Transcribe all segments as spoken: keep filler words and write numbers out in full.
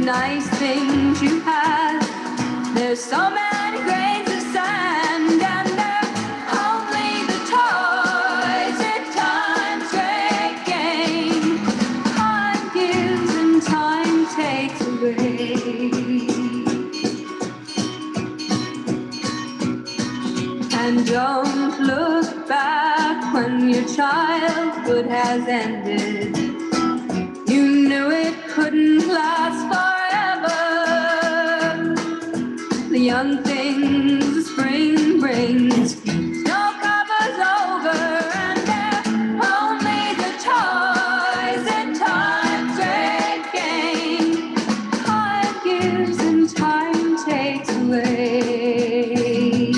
nice things you had. There's so many grains of sand, and they're only the toys that time's great game. Time gives and time takes away. And don't look back when your childhood has ended. You knew it couldn't last forever. The young things the spring brings, snow covers over, and they're only the toys that time's great game. Time gives and time takes away.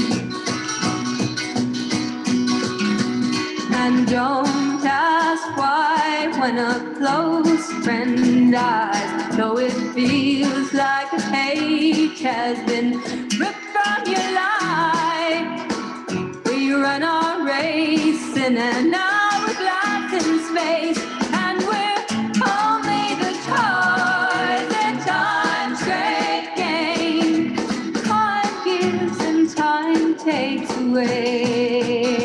And don't ask why when a close friend dies, though it feels like a page has been ripped from your life. We run our race in an hourglass in space, and we're only the toys that time's great game. Time gives and time takes away.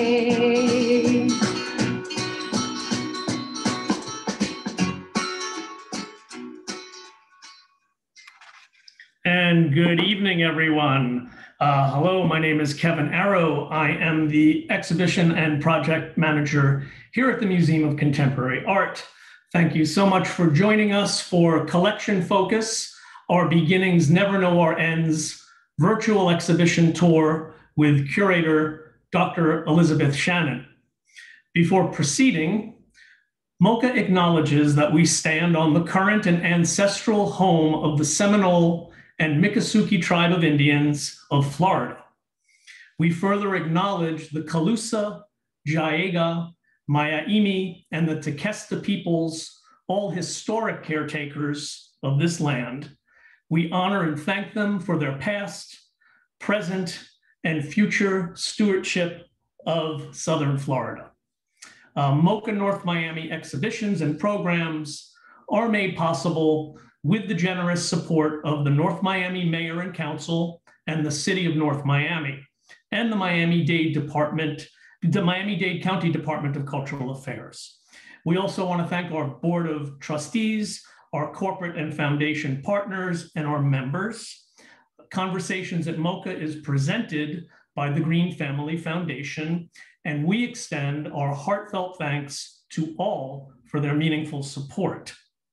And good evening, everyone. Uh, hello, my name is Kevin Arrow. I am the exhibition and project manager here at the Museum of Contemporary Art. Thank you so much for joining us for Collection Focus, Our Beginnings Never Know Our Ends virtual exhibition tour with curator Doctor Elizabeth Shannon. Before proceeding, MOCA acknowledges that we stand on the current and ancestral home of the Seminole and Miccosukee tribe of Indians of Florida. We further acknowledge the Calusa, Jaega, Miami, and the Tequesta peoples, all historic caretakers of this land. We honor and thank them for their past, present, and future stewardship of Southern Florida. Uh, MOCA North Miami exhibitions and programs are made possible with the generous support of the North Miami Mayor and Council and the City of North Miami and the Miami-Dade Department, the Miami-Dade County Department of Cultural Affairs. We also want to thank our Board of Trustees, our corporate and foundation partners, and our members. Conversations at MOCA is presented by the Green Family Foundation, and we extend our heartfelt thanks to all for their meaningful support.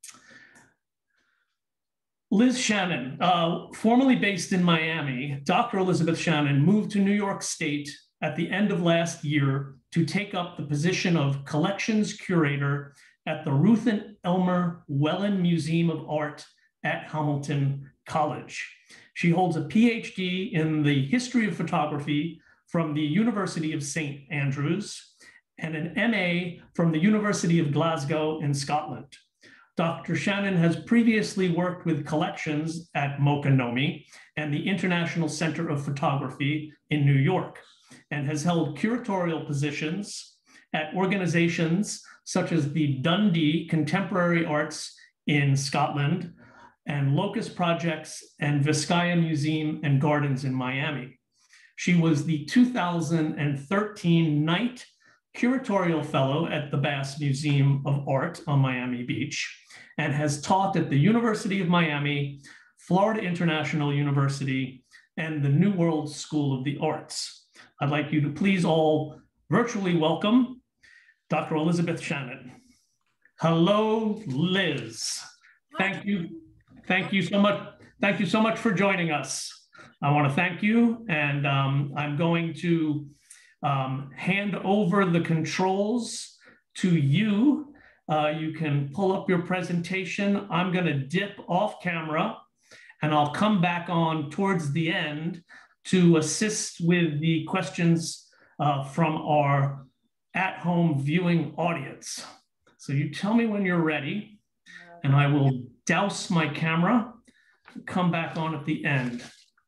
Liz Shannon, uh, formerly based in Miami, Doctor Elizabeth Shannon moved to New York State at the end of last year to take up the position of collections curator at the Ruth and Elmer Wellen Museum of Art at Hamilton College. She holds a P H D in the history of photography from the University of Saint Andrews and an M A from the University of Glasgow in Scotland. Doctor Shannon has previously worked with collections at MOCA NOMI and the International Center of Photography in New York, and has held curatorial positions at organizations such as the Dundee Contemporary Arts in Scotland and Locust Projects and Vizcaya Museum and Gardens in Miami. She was the two thousand thirteen Knight Curatorial Fellow at the Bass Museum of Art on Miami Beach, and has taught at the University of Miami, Florida International University, and the New World School of the Arts. I'd like you to please all virtually welcome Doctor Elizabeth Shannon. Hello, Liz. Thank you. Thank you so much. Thank you so much for joining us. I want to thank you, and um, I'm going to um, hand over the controls to you. Uh, you can pull up your presentation. I'm going to dip off camera, and I'll come back on towards the end to assist with the questions uh, from our at-home viewing audience. So you tell me when you're ready, and I will douse my camera, come back on at the end.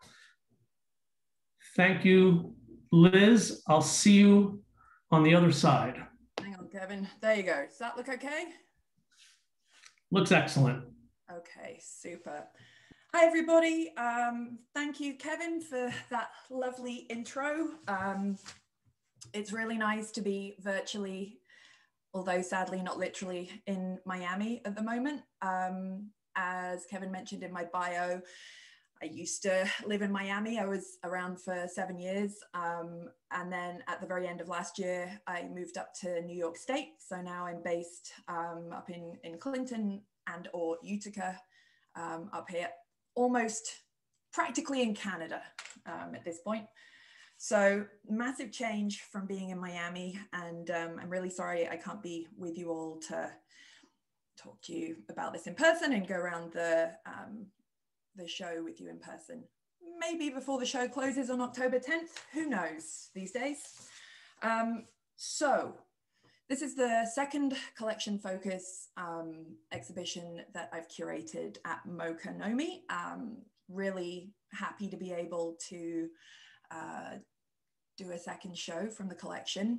Thank you, Liz. I'll see you on the other side. Hang on, Kevin. There you go. Does that look okay? Looks excellent. Okay, super. Hi, everybody. Um, thank you, Kevin, for that lovely intro. Um, it's really nice to be virtually, although sadly not literally, in Miami at the moment. Um, as Kevin mentioned in my bio, I used to live in Miami. I was around for seven years. Um, and then at the very end of last year, I moved up to New York State. So now I'm based um, up in, in Clinton and or Utica um, up here, almost practically in Canada um, at this point. So massive change from being in Miami. And um, I'm really sorry I can't be with you all to talk to you about this in person and go around the um, the show with you in person. Maybe before the show closes on October tenth, who knows these days. Um, so this is the second collection focus um, exhibition that I've curated at MOCA North Miami. Um, really happy to be able to uh, do a second show from the collection.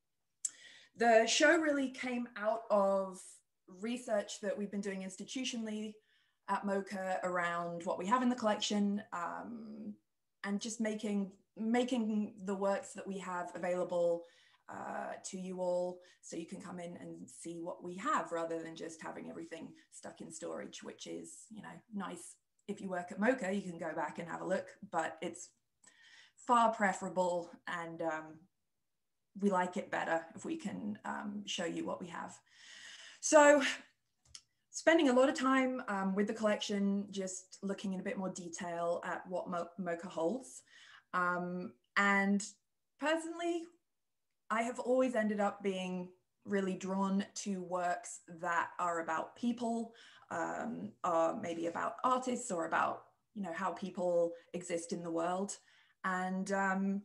The show really came out of research that we've been doing institutionally at MOCA around what we have in the collection um, and just making, making the works that we have available uh, to you all so you can come in and see what we have rather than just having everything stuck in storage, which is, you know, nice. If you work at MOCA, you can go back and have a look, but it's far preferable and um, we like it better if we can um, show you what we have. So spending a lot of time um, with the collection, just looking in a bit more detail at what Mo MOCA holds. Um, and personally, I have always ended up being really drawn to works that are about people, um, or maybe about artists or about, you know, how people exist in the world. And um,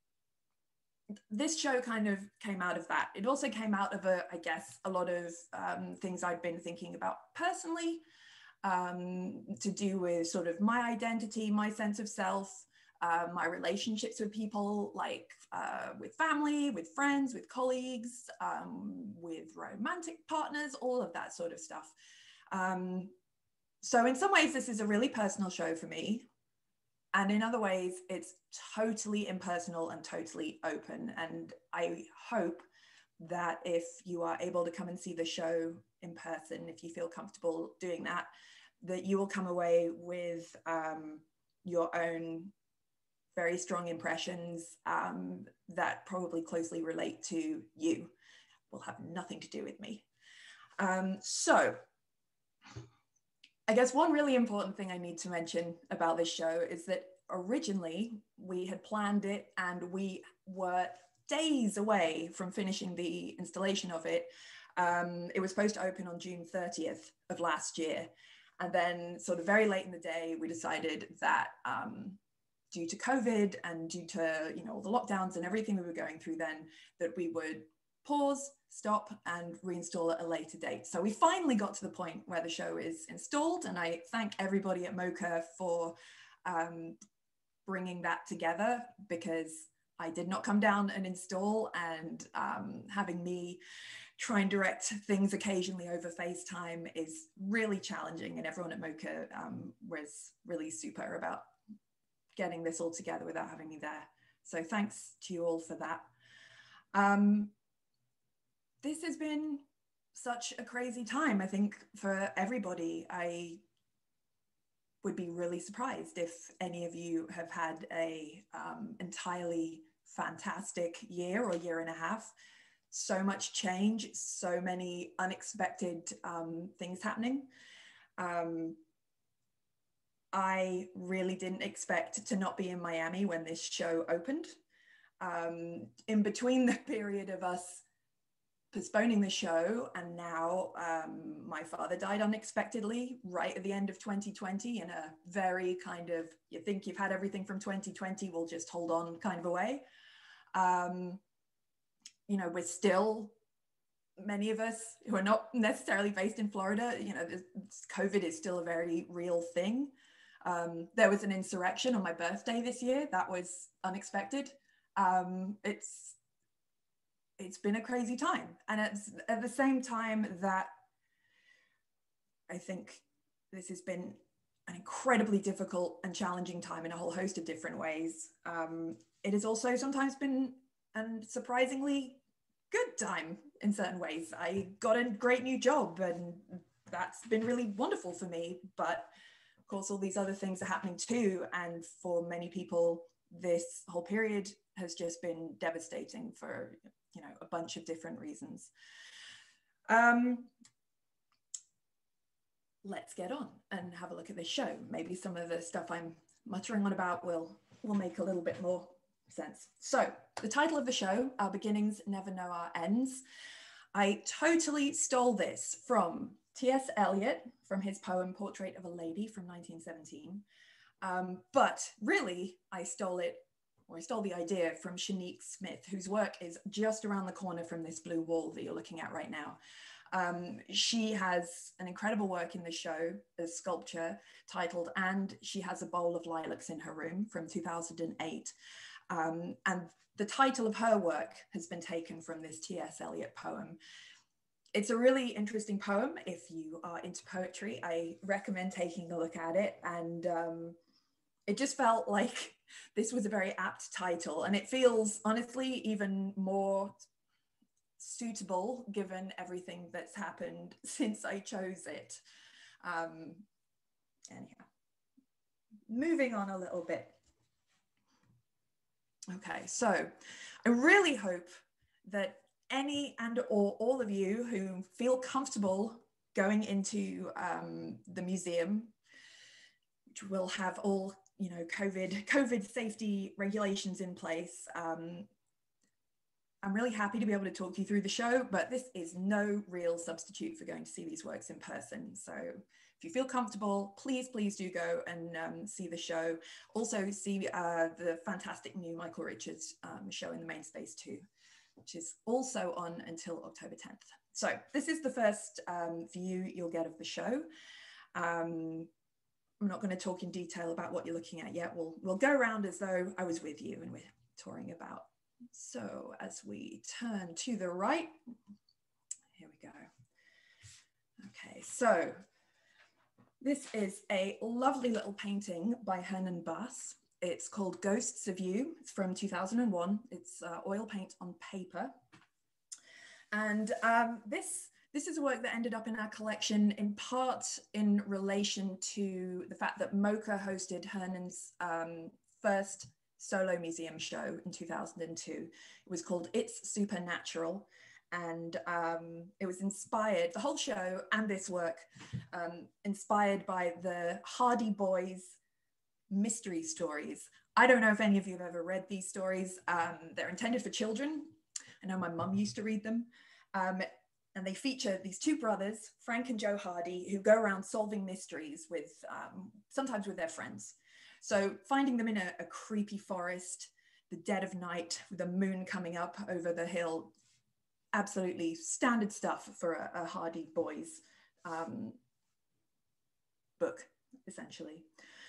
this show kind of came out of that. It also came out of, a, I guess, a lot of um, things I've been thinking about personally um, to do with sort of my identity, my sense of self, uh, my relationships with people, like uh, with family, with friends, with colleagues, um, with romantic partners, all of that sort of stuff. Um, so in some ways, this is a really personal show for me. And in other ways, it's totally impersonal and totally open. And I hope that if you are able to come and see the show in person, if you feel comfortable doing that, that you will come away with um, your own very strong impressions um, that probably closely relate to you. Will have nothing to do with me. Um, so, I guess one really important thing I need to mention about this show is that originally we had planned it and we were days away from finishing the installation of it. Um, it was supposed to open on June thirtieth of last year. And then sort of very late in the day, we decided that um, due to COVID and due to, you know, all the lockdowns and everything we were going through then, that we would pause, stop, and reinstall at a later date. So we finally got to the point where the show is installed, and I thank everybody at MOCA for um, bringing that together, because I did not come down and install, and um, having me try and direct things occasionally over FaceTime is really challenging, and everyone at MOCA um, was really super about getting this all together without having me there. So thanks to you all for that. Um, This has been such a crazy time, I think, for everybody. I would be really surprised if any of you have had a um, entirely fantastic year or year and a half. So much change, so many unexpected um, things happening. Um, I really didn't expect to not be in Miami when this show opened. Um, in between the period of us postponing the show and now um, my father died unexpectedly right at the end of twenty twenty in a very kind of, you think you've had everything from twenty twenty, we'll just hold on kind of a way. Um, you know, we're still, many of us who are not necessarily based in Florida, you know, this, COVID is still a very real thing. Um, there was an insurrection on my birthday this year. That was unexpected. Um, it's, it's been a crazy time. And it's at the same time that I think this has been an incredibly difficult and challenging time in a whole host of different ways. Um, it has also sometimes been a surprisingly good time in certain ways. I got a great new job and that's been really wonderful for me, but of course all these other things are happening too, and for many people this whole period has just been devastating for, you know, a bunch of different reasons. Um, let's get on and have a look at this show. Maybe some of the stuff I'm muttering on about will, will make a little bit more sense. So the title of the show, Our Beginnings Never Know Our Ends. I totally stole this from T S Eliot, from his poem Portrait of a Lady from nineteen seventeen. Um, but really, I stole it, or I stole the idea from Shanique Smith, whose work is just around the corner from this blue wall that you're looking at right now. Um, she has an incredible work in the show, a sculpture titled And She Has a Bowl of Lilacs in Her Room from two thousand eight. Um, and the title of her work has been taken from this T S Eliot poem. It's a really interesting poem. If you are into poetry, I recommend taking a look at it. And um, it just felt like this was a very apt title. And it feels, honestly, even more suitable given everything that's happened since I chose it. Um, anyhow, moving on a little bit. Okay, so I really hope that any and or all of you who feel comfortable going into um, the museum, which will have all, you know, COVID, COVID safety regulations in place. Um, I'm really happy to be able to talk you through the show, but this is no real substitute for going to see these works in person. So if you feel comfortable, please, please do go and um, see the show. Also see uh, the fantastic new Michael Richards um, show in the main space too, which is also on until October tenth. So this is the first um, view you'll get of the show. Um, I'm not going to talk in detail about what you're looking at yet. We'll, we'll go around as though I was with you and we're touring about. So as we turn to the right, here we go. Okay, so this is a lovely little painting by Hernan Bass. It's called Ghosts of You. It's from two thousand one. It's uh, oil paint on paper. And um, this, this is a work that ended up in our collection in part in relation to the fact that MOCA hosted Hernan's um, first solo museum show in two thousand two. It was called It's Supernatural. And um, it was inspired, the whole show and this work, um, inspired by the Hardy Boys mystery stories. I don't know if any of you have ever read these stories. Um, they're intended for children. I know my mum used to read them. Um, and they feature these two brothers, Frank and Joe Hardy, who go around solving mysteries with, um, sometimes with their friends. So finding them in a, a creepy forest, the dead of night, with the moon coming up over the hill, absolutely standard stuff for a, a Hardy Boys um, book, essentially.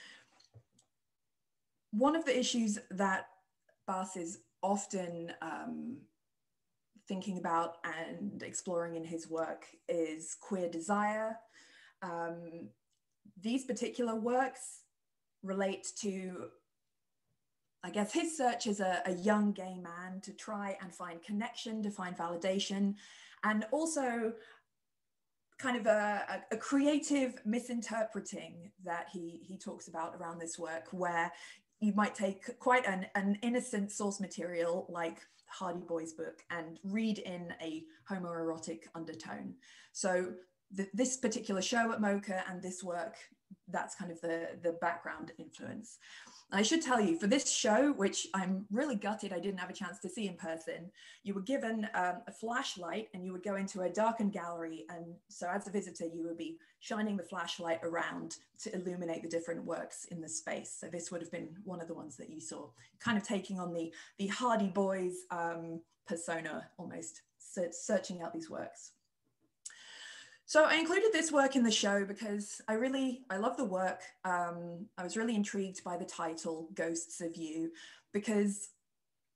One of the issues that Bass is often um, thinking about and exploring in his work is queer desire. Um, these particular works relate to, I guess, his search as a, a young gay man to try and find connection, to find validation, and also kind of a, a, a creative misinterpreting that he, he talks about around this work, where you might take quite an, an innocent source material like Hardy Boys book and read in a homoerotic undertone. So the, this particular show at MOCA and this work, that's kind of the, the background influence. I should tell you, for this show, which I'm really gutted I didn't have a chance to see in person, you were given um, a flashlight and you would go into a darkened gallery. And so as a visitor, you would be shining the flashlight around to illuminate the different works in the space. So this would have been one of the ones that you saw, kind of taking on the, the Hardy Boys um, persona, almost, so searching out these works. So I included this work in the show because I really, I love the work. Um, I was really intrigued by the title, Ghosts of You, because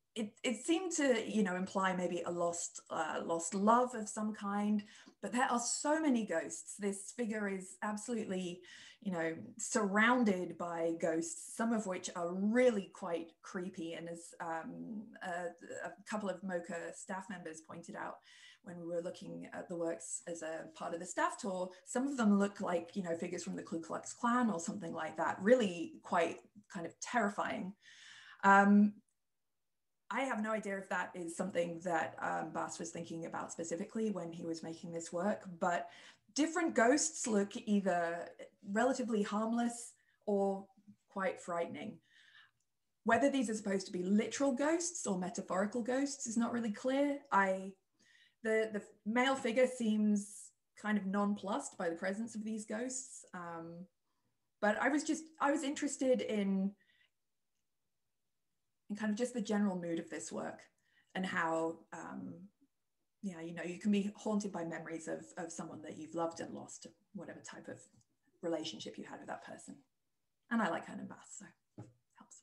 it, it seemed to, you know, imply maybe a lost, uh, lost love of some kind, but there are so many ghosts. This figure is absolutely, you know, surrounded by ghosts, some of which are really quite creepy. And as um, a, a couple of MOCA staff members pointed out when we were looking at the works as a part of the staff tour, some of them look like, you know, figures from the Ku Klux Klan or something like that, really quite kind of terrifying. Um, I have no idea if that is something that um, Bas was thinking about specifically when he was making this work, but different ghosts look either relatively harmless or quite frightening. Whether these are supposed to be literal ghosts or metaphorical ghosts is not really clear. I, the, the male figure seems kind of nonplussed by the presence of these ghosts. Um, but I was just, I was interested in and kind of just the general mood of this work and how, um, yeah, you know, you can be haunted by memories of, of someone that you've loved and lost, whatever type of relationship you had with that person. And I like Hernan Bas, so it helps.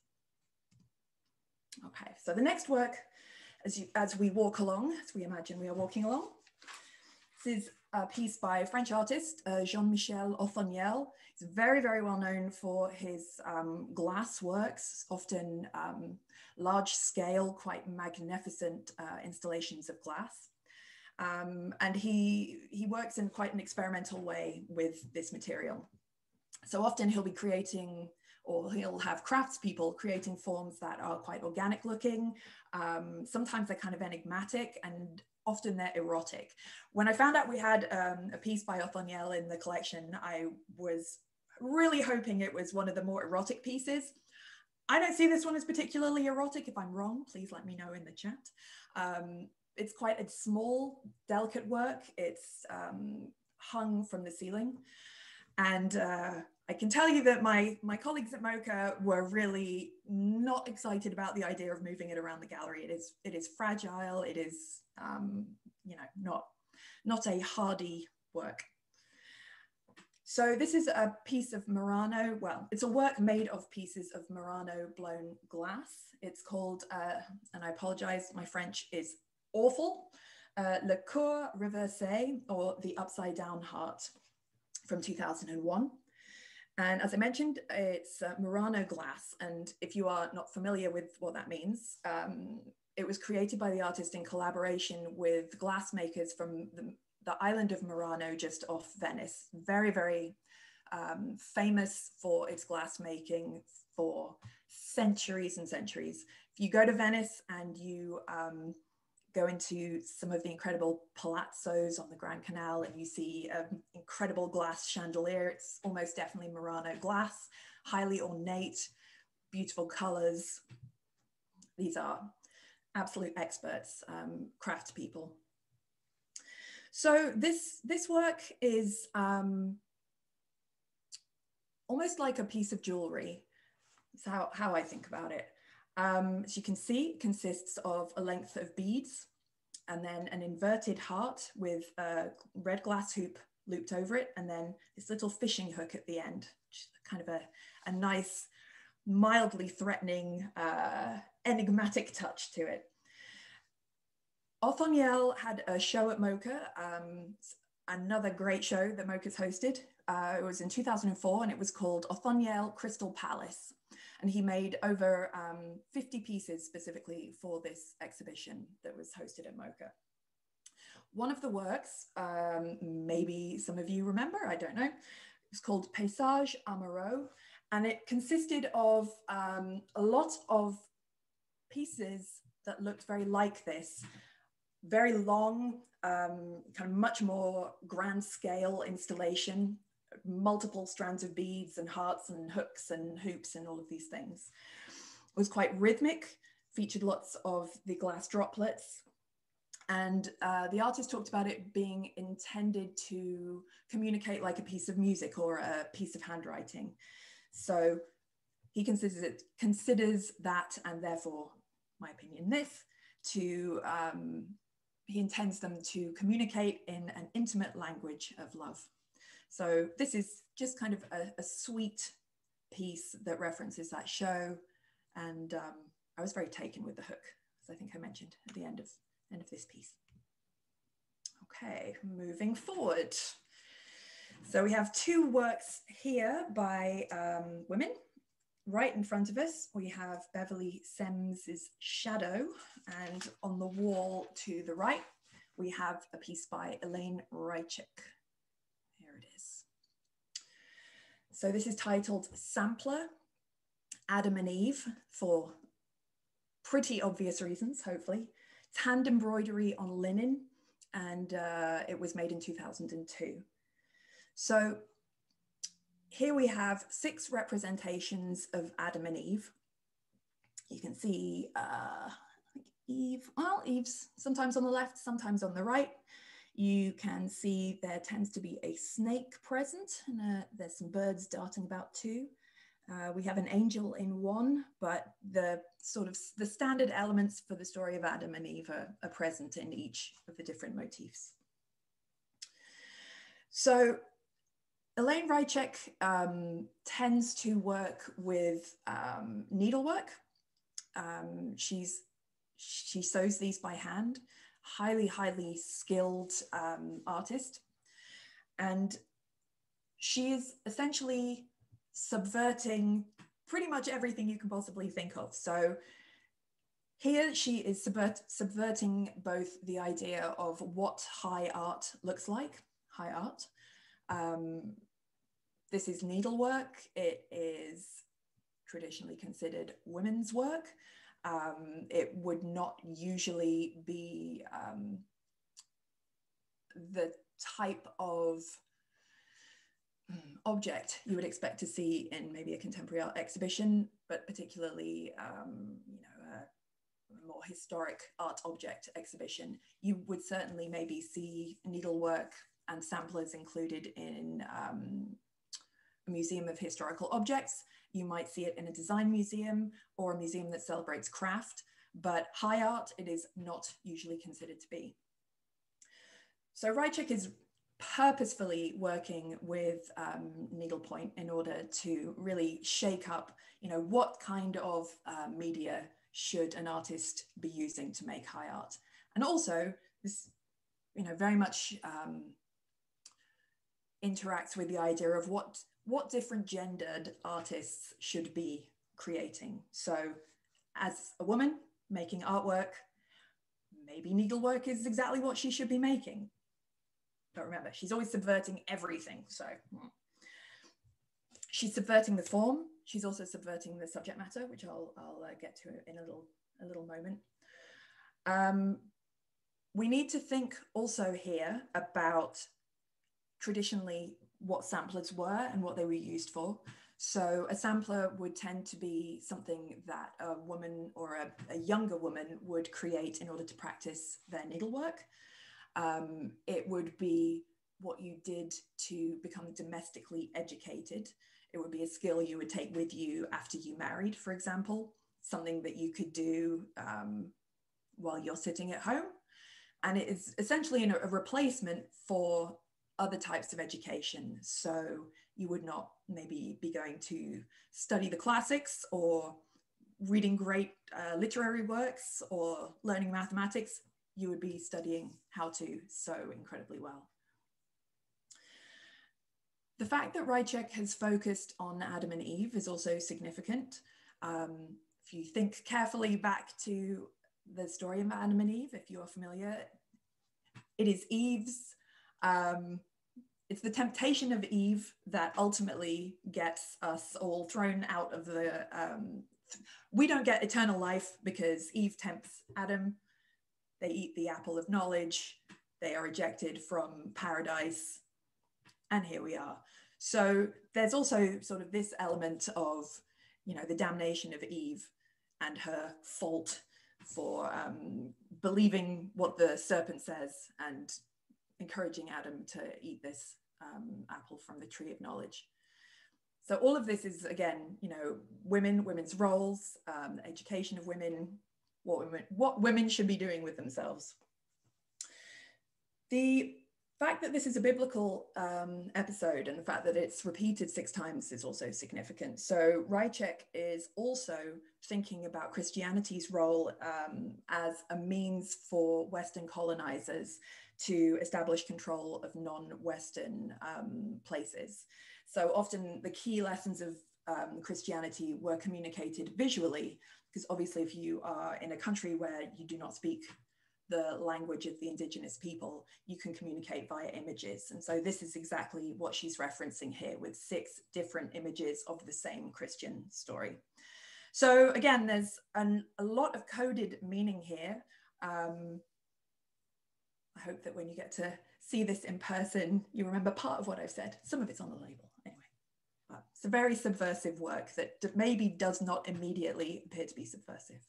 Okay, so the next work, as, you, as we walk along, as we imagine we are walking along, this is a piece by French artist, uh, Jean-Michel Othoniel. He's very, very well known for his um, glass works, often um, large scale, quite magnificent uh, installations of glass. Um, and he, he works in quite an experimental way with this material. So often he'll be creating, or he'll have craftspeople creating forms that are quite organic looking. Um, sometimes they're kind of enigmatic, and often they're erotic. When I found out we had um, a piece by Othoniel in the collection, I was really hoping it was one of the more erotic pieces. I don't see this one as particularly erotic. If I'm wrong, please let me know in the chat. Um, it's quite a small, delicate work. It's um, hung from the ceiling. And uh, I can tell you that my, my colleagues at MOCA were really not excited about the idea of moving it around the gallery. It is, it is fragile. It is, um, you know, not, not a hardy work. So this is a piece of Murano. Well, it's a work made of pieces of Murano blown glass. It's called, uh, and I apologize, my French is awful, uh, Le Coeur Reversé, or the Upside Down Heart, from two thousand one. And as I mentioned, it's uh, Murano glass. And if you are not familiar with what that means, um, it was created by the artist in collaboration with glassmakers from the, the island of Murano, just off Venice. Very, very um, famous for its glassmaking for centuries and centuries. If you go to Venice and you um, go into some of the incredible palazzos on the Grand Canal and you see an incredible glass chandelier, it's almost definitely Murano glass, highly ornate, beautiful colors. These are absolute experts, um, craft people. So this, this work is um, almost like a piece of jewelry. That's how, how I think about it. Um, as you can see, it consists of a length of beads and then an inverted heart with a red glass hoop looped over it, and then this little fishing hook at the end, which is kind of a, a nice, mildly threatening, uh, enigmatic touch to it. Othoniel had a show at MOCA, um, another great show that MOCA's hosted. Uh, it was in two thousand four and it was called Othoniel Crystal Palace. And he made over um, fifty pieces specifically for this exhibition that was hosted at MOCA. One of the works, um, maybe some of you remember, I don't know, it's called Paysage Amoureux, and it consisted of um, a lot of pieces that looked very like this. Very long, um, kind of much more grand scale installation, multiple strands of beads and hearts and hooks and hoops and all of these things. It was quite rhythmic, featured lots of the glass droplets. And uh, the artist talked about it being intended to communicate like a piece of music or a piece of handwriting. So he considers it, considers that, and therefore, my opinion, this, to, um, he intends them to communicate in an intimate language of love. So this is just kind of a, a sweet piece that references that show. And um, I was very taken with the hook. as I think I mentioned at the end of, end of this piece. Okay, moving forward. So we have two works here by um, women. Right in front of us, we have Beverly Semms's Shadow, and on the wall to the right, we have a piece by Elaine Rychik. Here it is. So this is titled Sampler, Adam and Eve, for pretty obvious reasons, hopefully. It's hand embroidery on linen, and uh, it was made in two thousand two. So here we have six representations of Adam and Eve. You can see uh, I think Eve, well, Eve's sometimes on the left, sometimes on the right. You can see there tends to be a snake present, and uh, there's some birds darting about too. Uh, we have an angel in one, but the sort of the standard elements for the story of Adam and Eve are, are present in each of the different motifs. So Elaine Rychik um, tends to work with um, needlework. Um, she's, she sews these by hand, highly, highly skilled um, artist. And she is essentially subverting pretty much everything you can possibly think of. So here she is subvert subverting both the idea of what high art looks like, high art. Um, This is needlework. It is traditionally considered women's work. Um, it would not usually be um, the type of object you would expect to see in maybe a contemporary art exhibition, but particularly um, you know, a, a more historic art object exhibition. You would certainly maybe see needlework and samplers included in um, a museum of historical objects. You might see it in a design museum or a museum that celebrates craft, but high art it is not usually considered to be. So Rychik is purposefully working with um, needlepoint in order to really shake up, you know, what kind of uh, media should an artist be using to make high art. And also this, you know, very much um, interacts with the idea of what what different gendered artists should be creating. So as a woman making artwork, maybe needlework is exactly what she should be making. But remember, she's always subverting everything. So she's subverting the form. She's also subverting the subject matter, which I'll, I'll uh, get to in a little, a little moment. Um, we need to think also here about traditionally what samplers were and what they were used for. So a sampler would tend to be something that a woman or a, a younger woman would create in order to practice their needlework. Um, it would be what you did to become domestically educated. It would be a skill you would take with you after you married, for example, something that you could do um, while you're sitting at home. And it is essentially a, a replacement for other types of education. So you would not maybe be going to study the classics or reading great uh, literary works or learning mathematics. You would be studying how to sew incredibly well. The fact that Rychik has focused on Adam and Eve is also significant. Um, if you think carefully back to the story of Adam and Eve, if you are familiar, it is Eve's um, it's the temptation of Eve that ultimately gets us all thrown out of the, um, we don't get eternal life because Eve tempts Adam. They eat the apple of knowledge. They are ejected from paradise. And here we are. So there's also sort of this element of, you know, the damnation of Eve and her fault for um, believing what the serpent says and encouraging Adam to eat this um, apple from the tree of knowledge. So all of this is, again, you know, women, women's roles, um, education of women, what women, what women should be doing with themselves. The fact that this is a biblical um, episode and the fact that it's repeated six times is also significant. So Rycek is also thinking about Christianity's role um, as a means for Western colonizers to establish control of non-Western um, places. So often the key lessons of um, Christianity were communicated visually, because obviously if you are in a country where you do not speak the language of the indigenous people, you can communicate via images. And so this is exactly what she's referencing here with six different images of the same Christian story. So again, there's an, a lot of coded meaning here. Um, I hope that when you get to see this in person, you remember part of what I've said. Some of it's on the label anyway. But it's a very subversive work that maybe does not immediately appear to be subversive.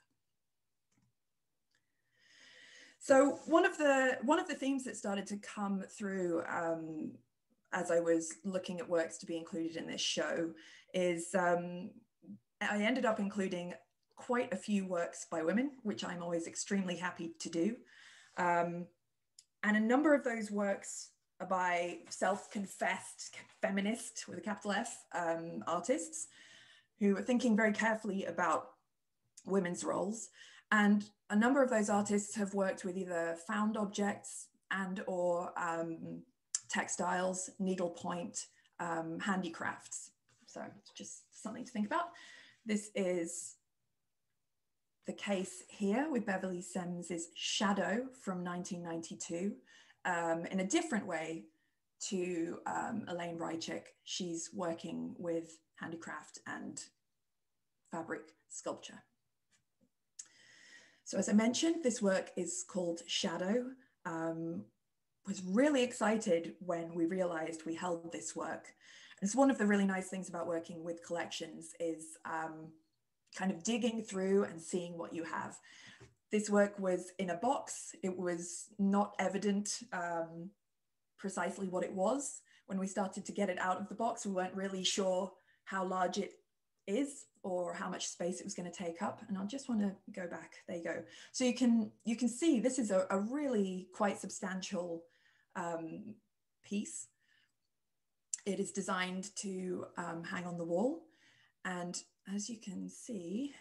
So one of the one of the themes that started to come through um, as I was looking at works to be included in this show is um, I ended up including quite a few works by women, which I'm always extremely happy to do. Um, and a number of those works are by self-confessed feminist, with a capital F, um, artists who are thinking very carefully about women's roles. And a number of those artists have worked with either found objects and or um, textiles, needlepoint, um, handicrafts. So just something to think about. This is the case here with Beverly Semms's Shadow from nineteen ninety-two. Um, in a different way to um, Elaine Rycek, she's working with handicraft and fabric sculpture. So as I mentioned, this work is called Shadow. Um, was really excited when we realized we held this work. It's one of the really nice things about working with collections is um, kind of digging through and seeing what you have. This work was in a box. It was not evident um, precisely what it was. When we started to get it out of the box, we weren't really sure how large it is or how much space it was going to take up. And I just want to go back. There you go. So you can you can see this is a, a really quite substantial um, piece. It is designed to um, hang on the wall. And as you can see,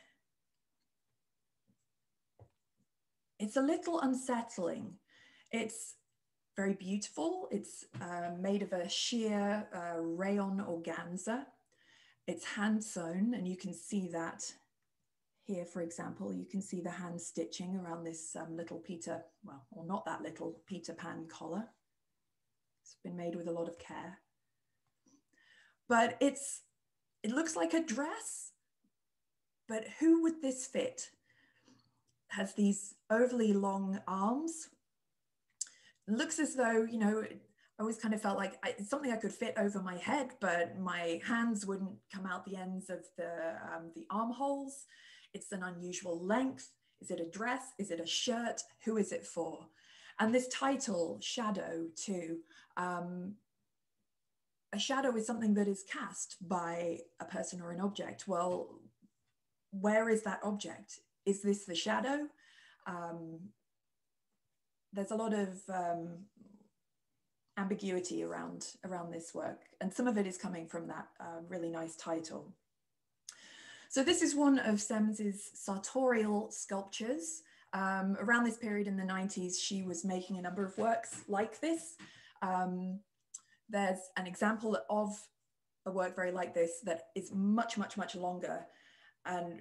it's a little unsettling. It's very beautiful. It's uh, made of a sheer uh, rayon organza. It's hand sewn, and you can see that here, for example. You can see the hand stitching around this um, little Peter, well, or not that little, Peter Pan collar. It's been made with a lot of care. But it's, it looks like a dress, but who would this fit? It has these overly long arms. It looks as though, you know, I always kind of felt like I, it's something I could fit over my head, but my hands wouldn't come out the ends of the, um, the armholes. It's an unusual length. Is it a dress? Is it a shirt? Who is it for? And this title, Shadow, too. Um, a shadow is something that is cast by a person or an object. Well, where is that object? Is this the shadow? Um, there's a lot of um, ambiguity around, around this work. And some of it is coming from that uh, really nice title. So this is one of Semms's sartorial sculptures. Um, around this period in the nineties, she was making a number of works like this. Um, there's an example of a work very like this that is much, much, much longer. And,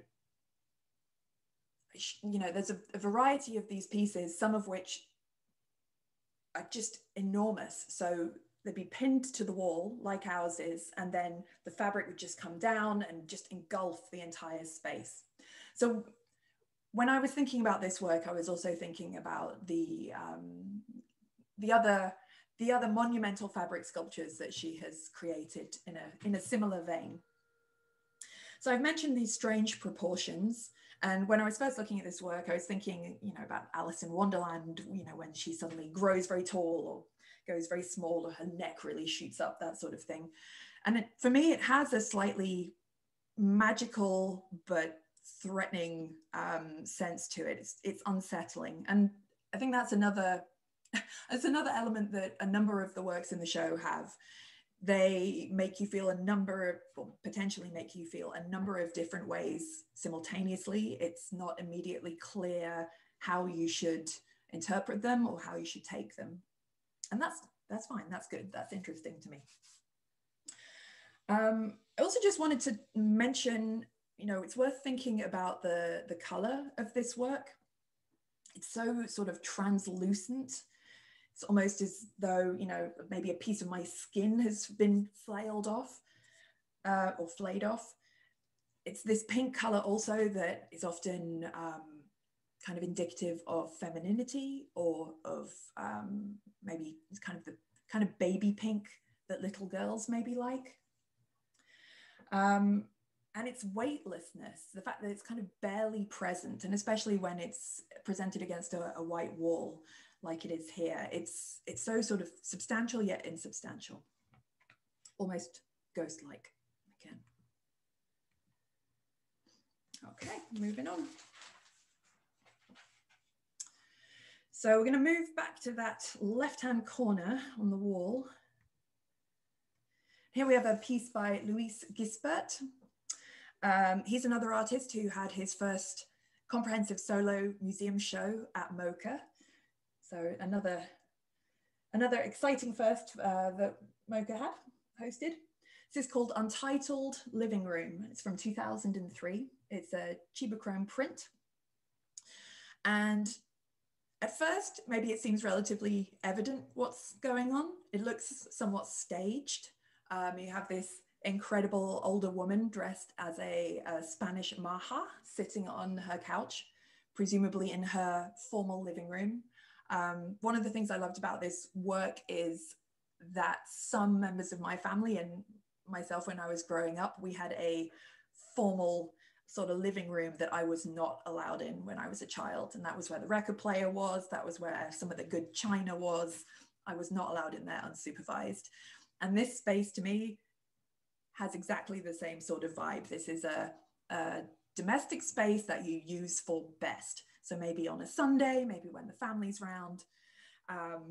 you know, there's a, a variety of these pieces, some of which are just enormous. So they'd be pinned to the wall like ours is, and then the fabric would just come down and just engulf the entire space. So when I was thinking about this work, I was also thinking about the, um, the, other, the other monumental fabric sculptures that she has created in a, in a similar vein. So I've mentioned these strange proportions. And when I was first looking at this work, I was thinking, you know, about Alice in Wonderland, you know, when she suddenly grows very tall or goes very small or her neck really shoots up, that sort of thing. And it, for me, it has a slightly magical but threatening um, sense to it. It's, it's unsettling. And I think that's another That's another element that a number of the works in the show have. They make you feel a number of, well, potentially make you feel a number of different ways simultaneously. It's not immediately clear how you should interpret them or how you should take them. And that's, that's fine, that's good, that's interesting to me. Um, I also just wanted to mention, you know, it's worth thinking about the, the color of this work. It's so sort of translucent. It's almost as though, you know, maybe a piece of my skin has been flailed off uh, or flayed off. It's this pink color also that is often um, kind of indicative of femininity or of um, maybe it's kind of the kind of baby pink that little girls maybe like. Um, and its weightlessness, the fact that it's kind of barely present, and especially when it's presented against a, a white wall, like it is here, it's it's so sort of substantial yet insubstantial, almost ghost-like again. Okay, moving on. So we're going to move back to that left-hand corner on the wall. Here we have a piece by Luis Gisbert. Um, he's another artist who had his first comprehensive solo museum show at MOCA. So another, another exciting first uh, that MOCA had hosted. This is called Untitled Living Room. It's from two thousand three. It's a Chibachrome print. And at first, maybe it seems relatively evident what's going on. It looks somewhat staged. Um, you have this incredible older woman dressed as a, a Spanish maja sitting on her couch, presumably in her formal living room. Um, one of the things I loved about this work is that some members of my family and myself, when I was growing up, we had a formal sort of living room that I was not allowed in when I was a child. And that was where the record player was. That was where some of the good china was. I was not allowed in there unsupervised. And this space to me has exactly the same sort of vibe. This is a, a domestic space that you use for best. So maybe on a Sunday, maybe when the family's round. Um,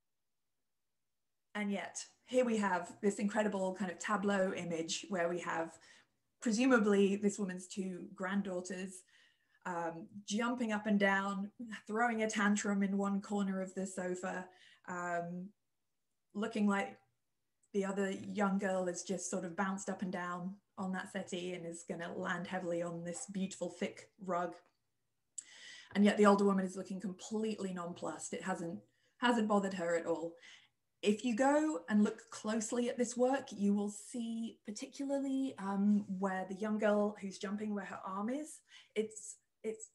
and yet here we have this incredible kind of tableau image where we have presumably this woman's two granddaughters um, jumping up and down, throwing a tantrum in one corner of the sofa, um, looking like the other young girl is just sort of bounced up and down on that settee and is going to land heavily on this beautiful thick rug. And yet the older woman is looking completely nonplussed. It hasn't, hasn't bothered her at all. If you go and look closely at this work, you will see particularly um, where the young girl who's jumping, where her arm is, it's, it's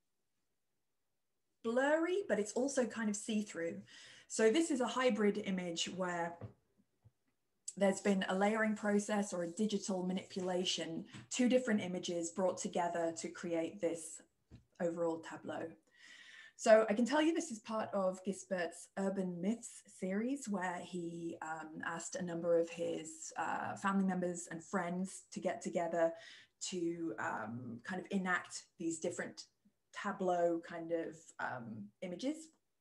blurry, but it's also kind of see-through. So this is a hybrid image where there's been a layering process or a digital manipulation, two different images brought together to create this overall tableau. So I can tell you this is part of Gisbert's Urban Myths series, where he um, asked a number of his uh, family members and friends to get together to um, kind of enact these different tableau kind of um, images.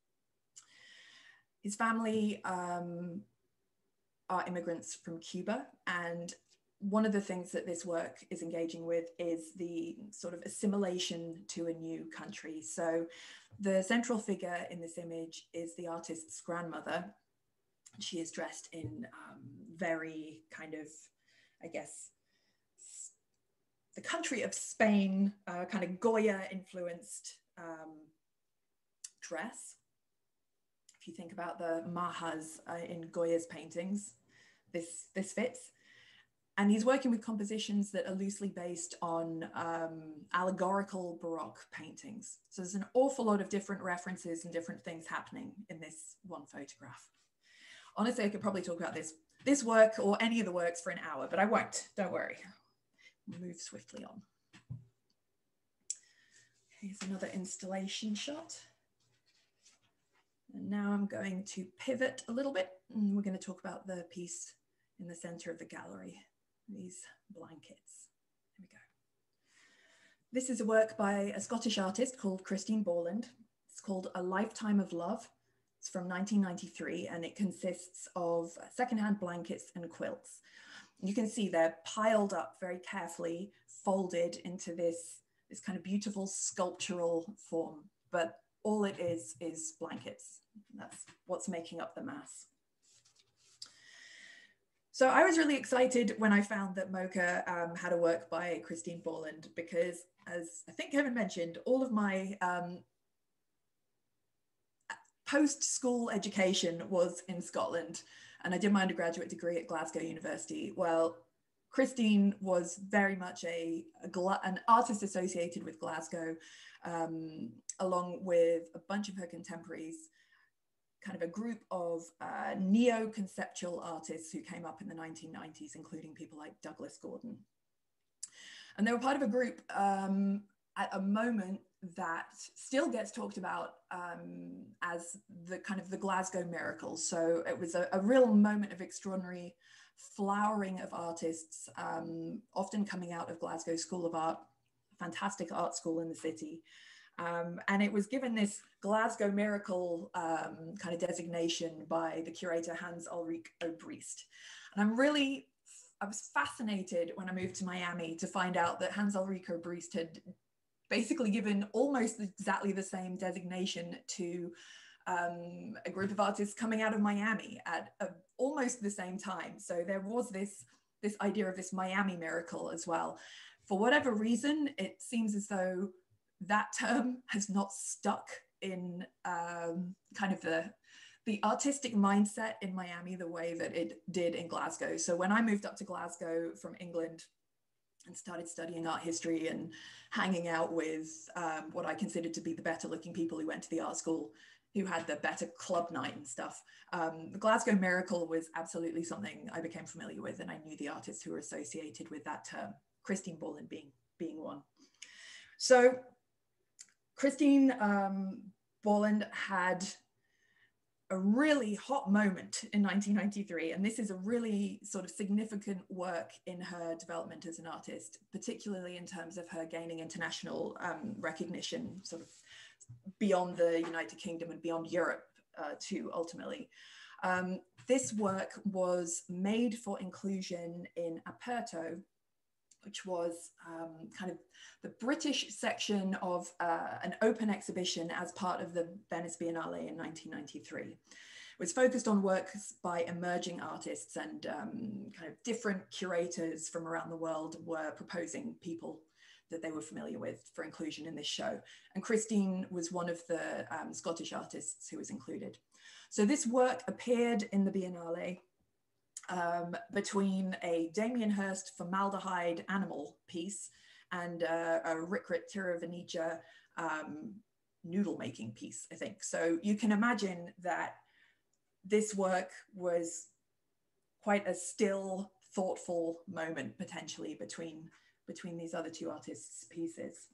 His family um, are immigrants from Cuba, and one of the things that this work is engaging with is the sort of assimilation to a new country. So the central figure in this image is the artist's grandmother. She is dressed in um, very kind of, I guess, the country of Spain, uh, kind of Goya influenced um, dress. If you think about the majas uh, in Goya's paintings, this, this fits. And he's working with compositions that are loosely based on um, allegorical Baroque paintings. So there's an awful lot of different references and different things happening in this one photograph. Honestly, I could probably talk about this, this work or any of the works for an hour, but I won't, don't worry. We'll move swiftly on. Here's another installation shot. And now I'm going to pivot a little bit, and we're going to talk about the piece in the center of the gallery. These blankets. There we go. This is a work by a Scottish artist called Christine Borland. It's called A Lifetime of Love. It's from nineteen ninety-three, and it consists of secondhand blankets and quilts. You can see they're piled up very carefully, folded into this, this kind of beautiful sculptural form, but all it is is blankets. That's what's making up the mass. So I was really excited when I found that MOCA um, had a work by Christine Borland, because, as I think Kevin mentioned, all of my um, post-school education was in Scotland, and I did my undergraduate degree at Glasgow University. Well, Christine was very much a, a an artist associated with Glasgow, um, along with a bunch of her contemporaries, kind of a group of uh, neo-conceptual artists who came up in the nineteen nineties, including people like Douglas Gordon. And they were part of a group um, at a moment that still gets talked about um, as the kind of the Glasgow miracle. So it was a, a real moment of extraordinary flowering of artists, um, often coming out of Glasgow School of Art, a fantastic art school in the city. Um, and it was given this Glasgow miracle um, kind of designation by the curator Hans Ulrich Obriest. And I'm really, I was fascinated when I moved to Miami to find out that Hans Ulrich Obriest had basically given almost exactly the same designation to um, a group of artists coming out of Miami at a, almost the same time. So there was this, this idea of this Miami miracle as well. For whatever reason, it seems as though that term has not stuck in um, kind of the, the artistic mindset in Miami the way that it did in Glasgow. So when I moved up to Glasgow from England and started studying art history and hanging out with um, what I considered to be the better looking people who went to the art school, who had the better club night and stuff. Um, the Glasgow Miracle was absolutely something I became familiar with, and I knew the artists who were associated with that term, Christine Borland being, being one. So Christine um, Borland had a really hot moment in nineteen ninety-three, and this is a really sort of significant work in her development as an artist, particularly in terms of her gaining international um, recognition, sort of beyond the United Kingdom and beyond Europe uh, too, ultimately. Um, this work was made for inclusion in Aperto, which was um, kind of the British section of uh, an open exhibition as part of the Venice Biennale in nineteen ninety-three. It was focused on works by emerging artists, and um, kind of different curators from around the world were proposing people that they were familiar with for inclusion in this show. And Christine was one of the um, Scottish artists who was included. So this work appeared in the Biennale Um, between a Damien Hirst formaldehyde animal piece and uh, a Rikrit Tiravanija um, noodle making piece, I think. So you can imagine that this work was quite a still, thoughtful moment potentially between, between these other two artists' pieces.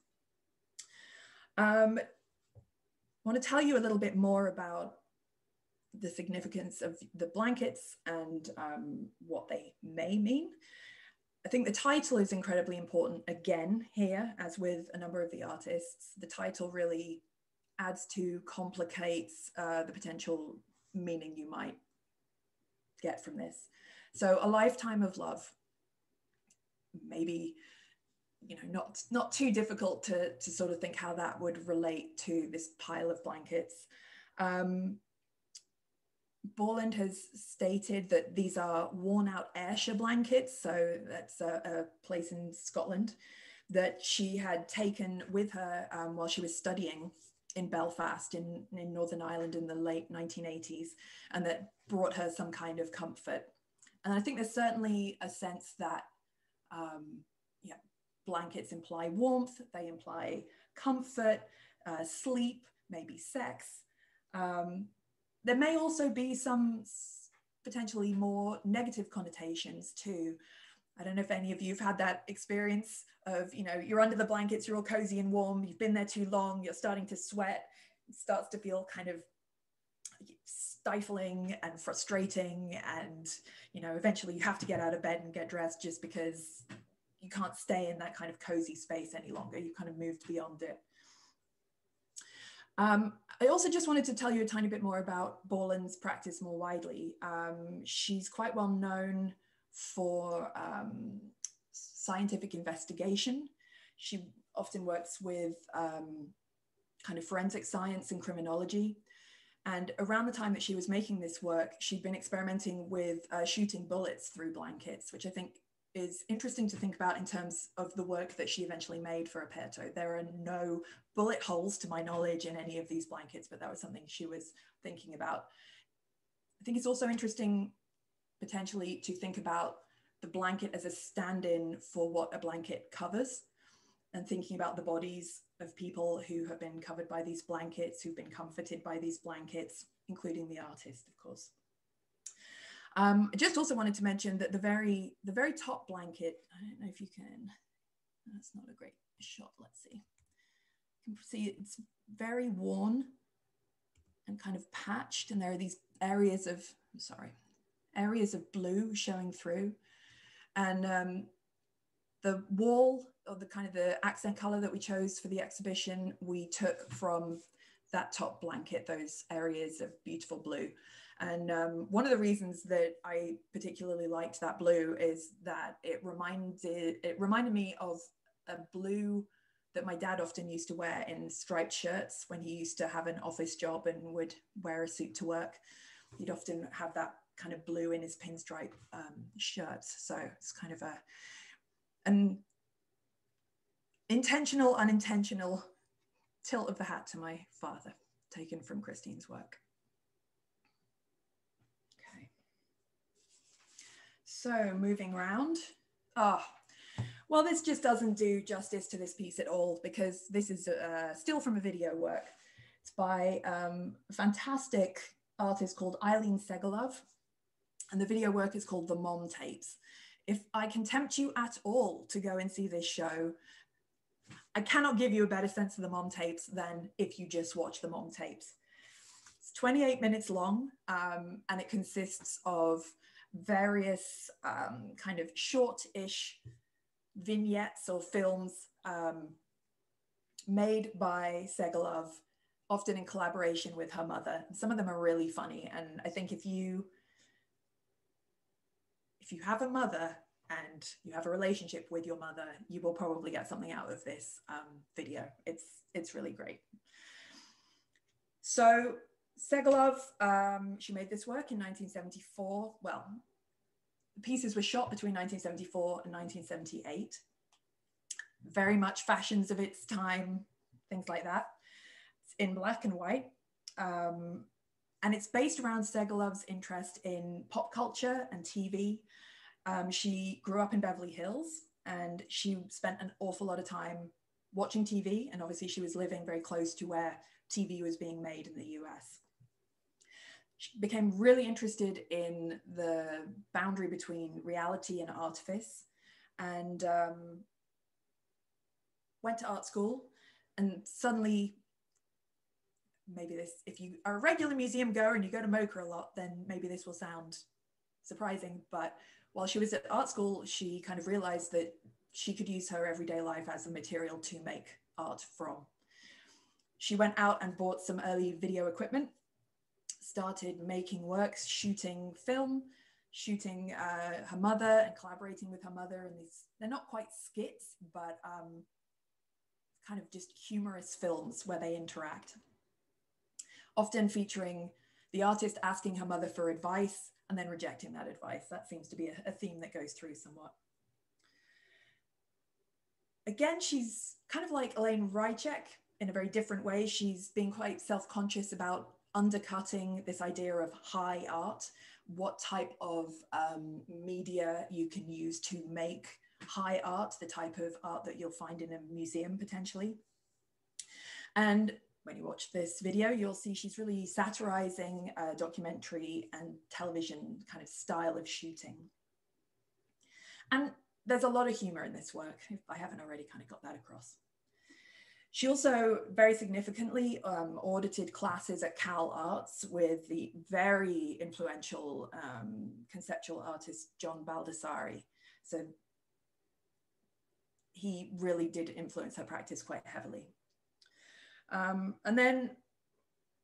Um, I want to tell you a little bit more about the significance of the blankets and um, what they may mean. I think the title is incredibly important again here, as with a number of the artists. The title really adds to, complicates uh, the potential meaning you might get from this. So a lifetime of love, maybe, you know, not, not too difficult to, to sort of think how that would relate to this pile of blankets. Um, Borland has stated that these are worn out Ayrshire blankets, so that's a, a place in Scotland that she had taken with her um, while she was studying in Belfast in, in Northern Ireland in the late nineteen eighties, and that brought her some kind of comfort. And I think there's certainly a sense that um, yeah, blankets imply warmth, they imply comfort, uh, sleep, maybe sex. Um, There may also be some potentially more negative connotations too. I don't know if any of you have had that experience of, you know, you're under the blankets, you're all cozy and warm, you've been there too long, you're starting to sweat, it starts to feel kind of stifling and frustrating, and, you know, eventually you have to get out of bed and get dressed just because you can't stay in that kind of cozy space any longer. You kind of moved beyond it. Um, I also just wanted to tell you a tiny bit more about Borland's practice more widely. Um, she's quite well known for um, scientific investigation. She often works with um, kind of forensic science and criminology. And around the time that she was making this work, she'd been experimenting with uh, shooting bullets through blankets, which I think is interesting to think about in terms of the work that she eventually made for Aperto. There are no bullet holes to my knowledge in any of these blankets, but that was something she was thinking about. I think it's also interesting potentially to think about the blanket as a stand-in for what a blanket covers, and thinking about the bodies of people who have been covered by these blankets, who've been comforted by these blankets, including the artist, of course. Um, I just also wanted to mention that the very, the very top blanket, I don't know if you can, that's not a great shot, let's see. You can see it's very worn and kind of patched, and there are these areas of, I'm sorry, areas of blue showing through. And um, the wall, or the kind of the accent color that we chose for the exhibition, we took from that top blanket, those areas of beautiful blue. And um, one of the reasons that I particularly liked that blue is that it reminded, it reminded me of a blue that my dad often used to wear in striped shirts when he used to have an office job and would wear a suit to work. He'd often have that kind of blue in his pinstripe um, shirts. So it's kind of a, an intentional, unintentional tilt of the hat to my father, taken from Christine's work. Okay. So moving around. Oh, well, this just doesn't do justice to this piece at all, because this is uh, still from a video work. It's by um, a fantastic artist called Eileen Segalov, and the video work is called The Mom Tapes. If I can tempt you at all to go and see this show, I cannot give you a better sense of the Mom Tapes than if you just watch the Mom Tapes. It's twenty-eight minutes long, um, and it consists of various um, kind of short-ish vignettes or films um, made by Segalov, often in collaboration with her mother. Some of them are really funny, and I think if you if you have a mother and you have a relationship with your mother, you will probably get something out of this um, video. It's, it's really great. So Segalov, um, she made this work in nineteen seventy-four. Well, the pieces were shot between nineteen seventy-four and nineteen seventy-eight. Very much fashions of its time, things like that. It's in black and white. Um, and it's based around Segalov's interest in pop culture and T V. Um, she grew up in Beverly Hills, and she spent an awful lot of time watching T V. And obviously she was living very close to where T V was being made in the U S. She became really interested in the boundary between reality and artifice, and um, went to art school. And suddenly, maybe this, if you are a regular museum goer and you go to MOCA a lot, then maybe this will sound surprising, but while she was at art school, she kind of realized that she could use her everyday life as a material to make art from. She went out and bought some early video equipment, started making works, shooting film, shooting uh, her mother and collaborating with her mother. And these, they're not quite skits, but um, kind of just humorous films where they interact. Often featuring the artist asking her mother for advice and then rejecting that advice. That seems to be a, a theme that goes through somewhat. Again, she's kind of like Elaine Rychek in a very different way. She's being quite self-conscious about undercutting this idea of high art, what type of um, media you can use to make high art, the type of art that you'll find in a museum potentially. And when you watch this video, you'll see she's really satirizing uh, documentary and television kind of style of shooting. And there's a lot of humor in this work, if I haven't already kind of got that across. She also very significantly um, audited classes at Cal Arts with the very influential um, conceptual artist, John Baldessari. So he really did influence her practice quite heavily. Um, and then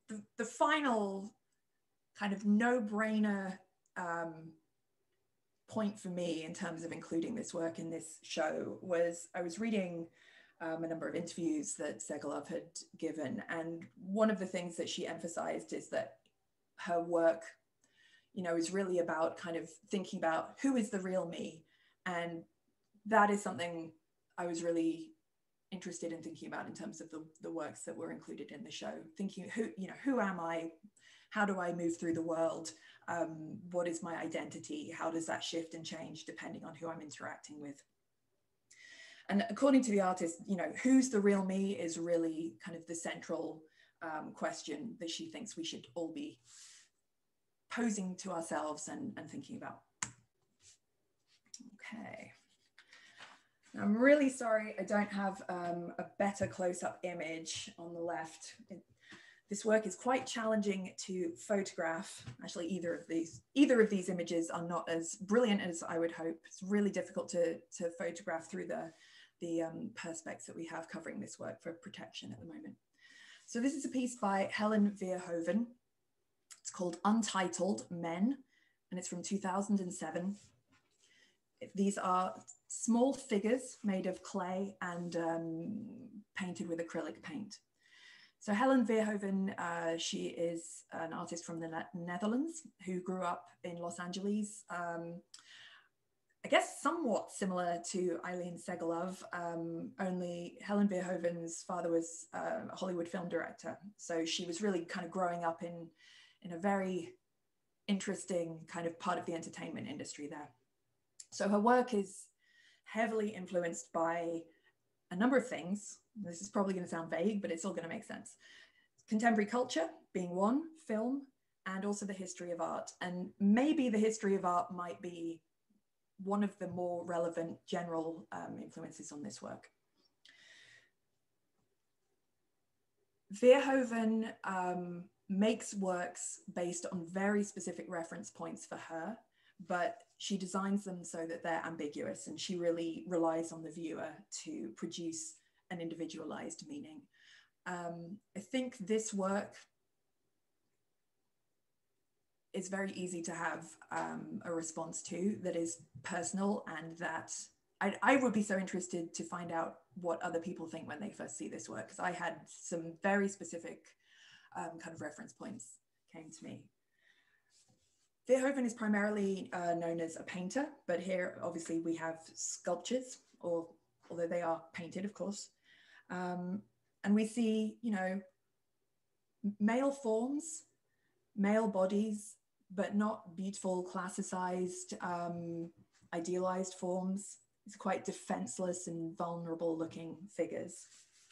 the, the final kind of no-brainer um, point for me in terms of including this work in this show was I was reading um, a number of interviews that Segalov had given, and one of the things that she emphasized is that her work, you know, is really about kind of thinking about who is the real me, and that is something I was really interested in thinking about in terms of the, the works that were included in the show, thinking who, you know, who am I? How do I move through the world? Um, what is my identity? How does that shift and change depending on who I'm interacting with? And according to the artist, you know, who's the real me is really kind of the central um, question that she thinks we should all be posing to ourselves and, and thinking about. Okay. I'm really sorry I don't have um, a better close-up image on the left. It, this work is quite challenging to photograph. Actually, either of these, either of these images are not as brilliant as I would hope. It's really difficult to, to photograph through the, the um, perspex that we have covering this work for protection at the moment. So this is a piece by Helen Verhoeven. It's called Untitled Men, and it's from two thousand seven. These are small figures made of clay and um, painted with acrylic paint. So Helen Verhoeven, uh, she is an artist from the Netherlands who grew up in Los Angeles. Um, I guess somewhat similar to Eileen Segalov, um, only Helen Verhoeven's father was uh, a Hollywood film director. So she was really kind of growing up in, in a very interesting kind of part of the entertainment industry there. So her work is heavily influenced by a number of things. This is probably going to sound vague, but it's all going to make sense. Contemporary culture being one, film, and also the history of art. And maybe the history of art might be one of the more relevant general um, influences on this work. Verhoeven um, makes works based on very specific reference points for her, but she designs them so that they're ambiguous, and she really relies on the viewer to produce an individualized meaning. Um, I think this work is very easy to have um, a response to that is personal, and that I, I would be so interested to find out what other people think when they first see this work, because I had some very specific um, kind of reference points came to me. Verhoeven is primarily uh, known as a painter, but here obviously we have sculptures, or although they are painted, of course. Um, and we see, you know, male forms, male bodies, but not beautiful, classicized, um, idealized forms. It's quite defenseless and vulnerable looking figures.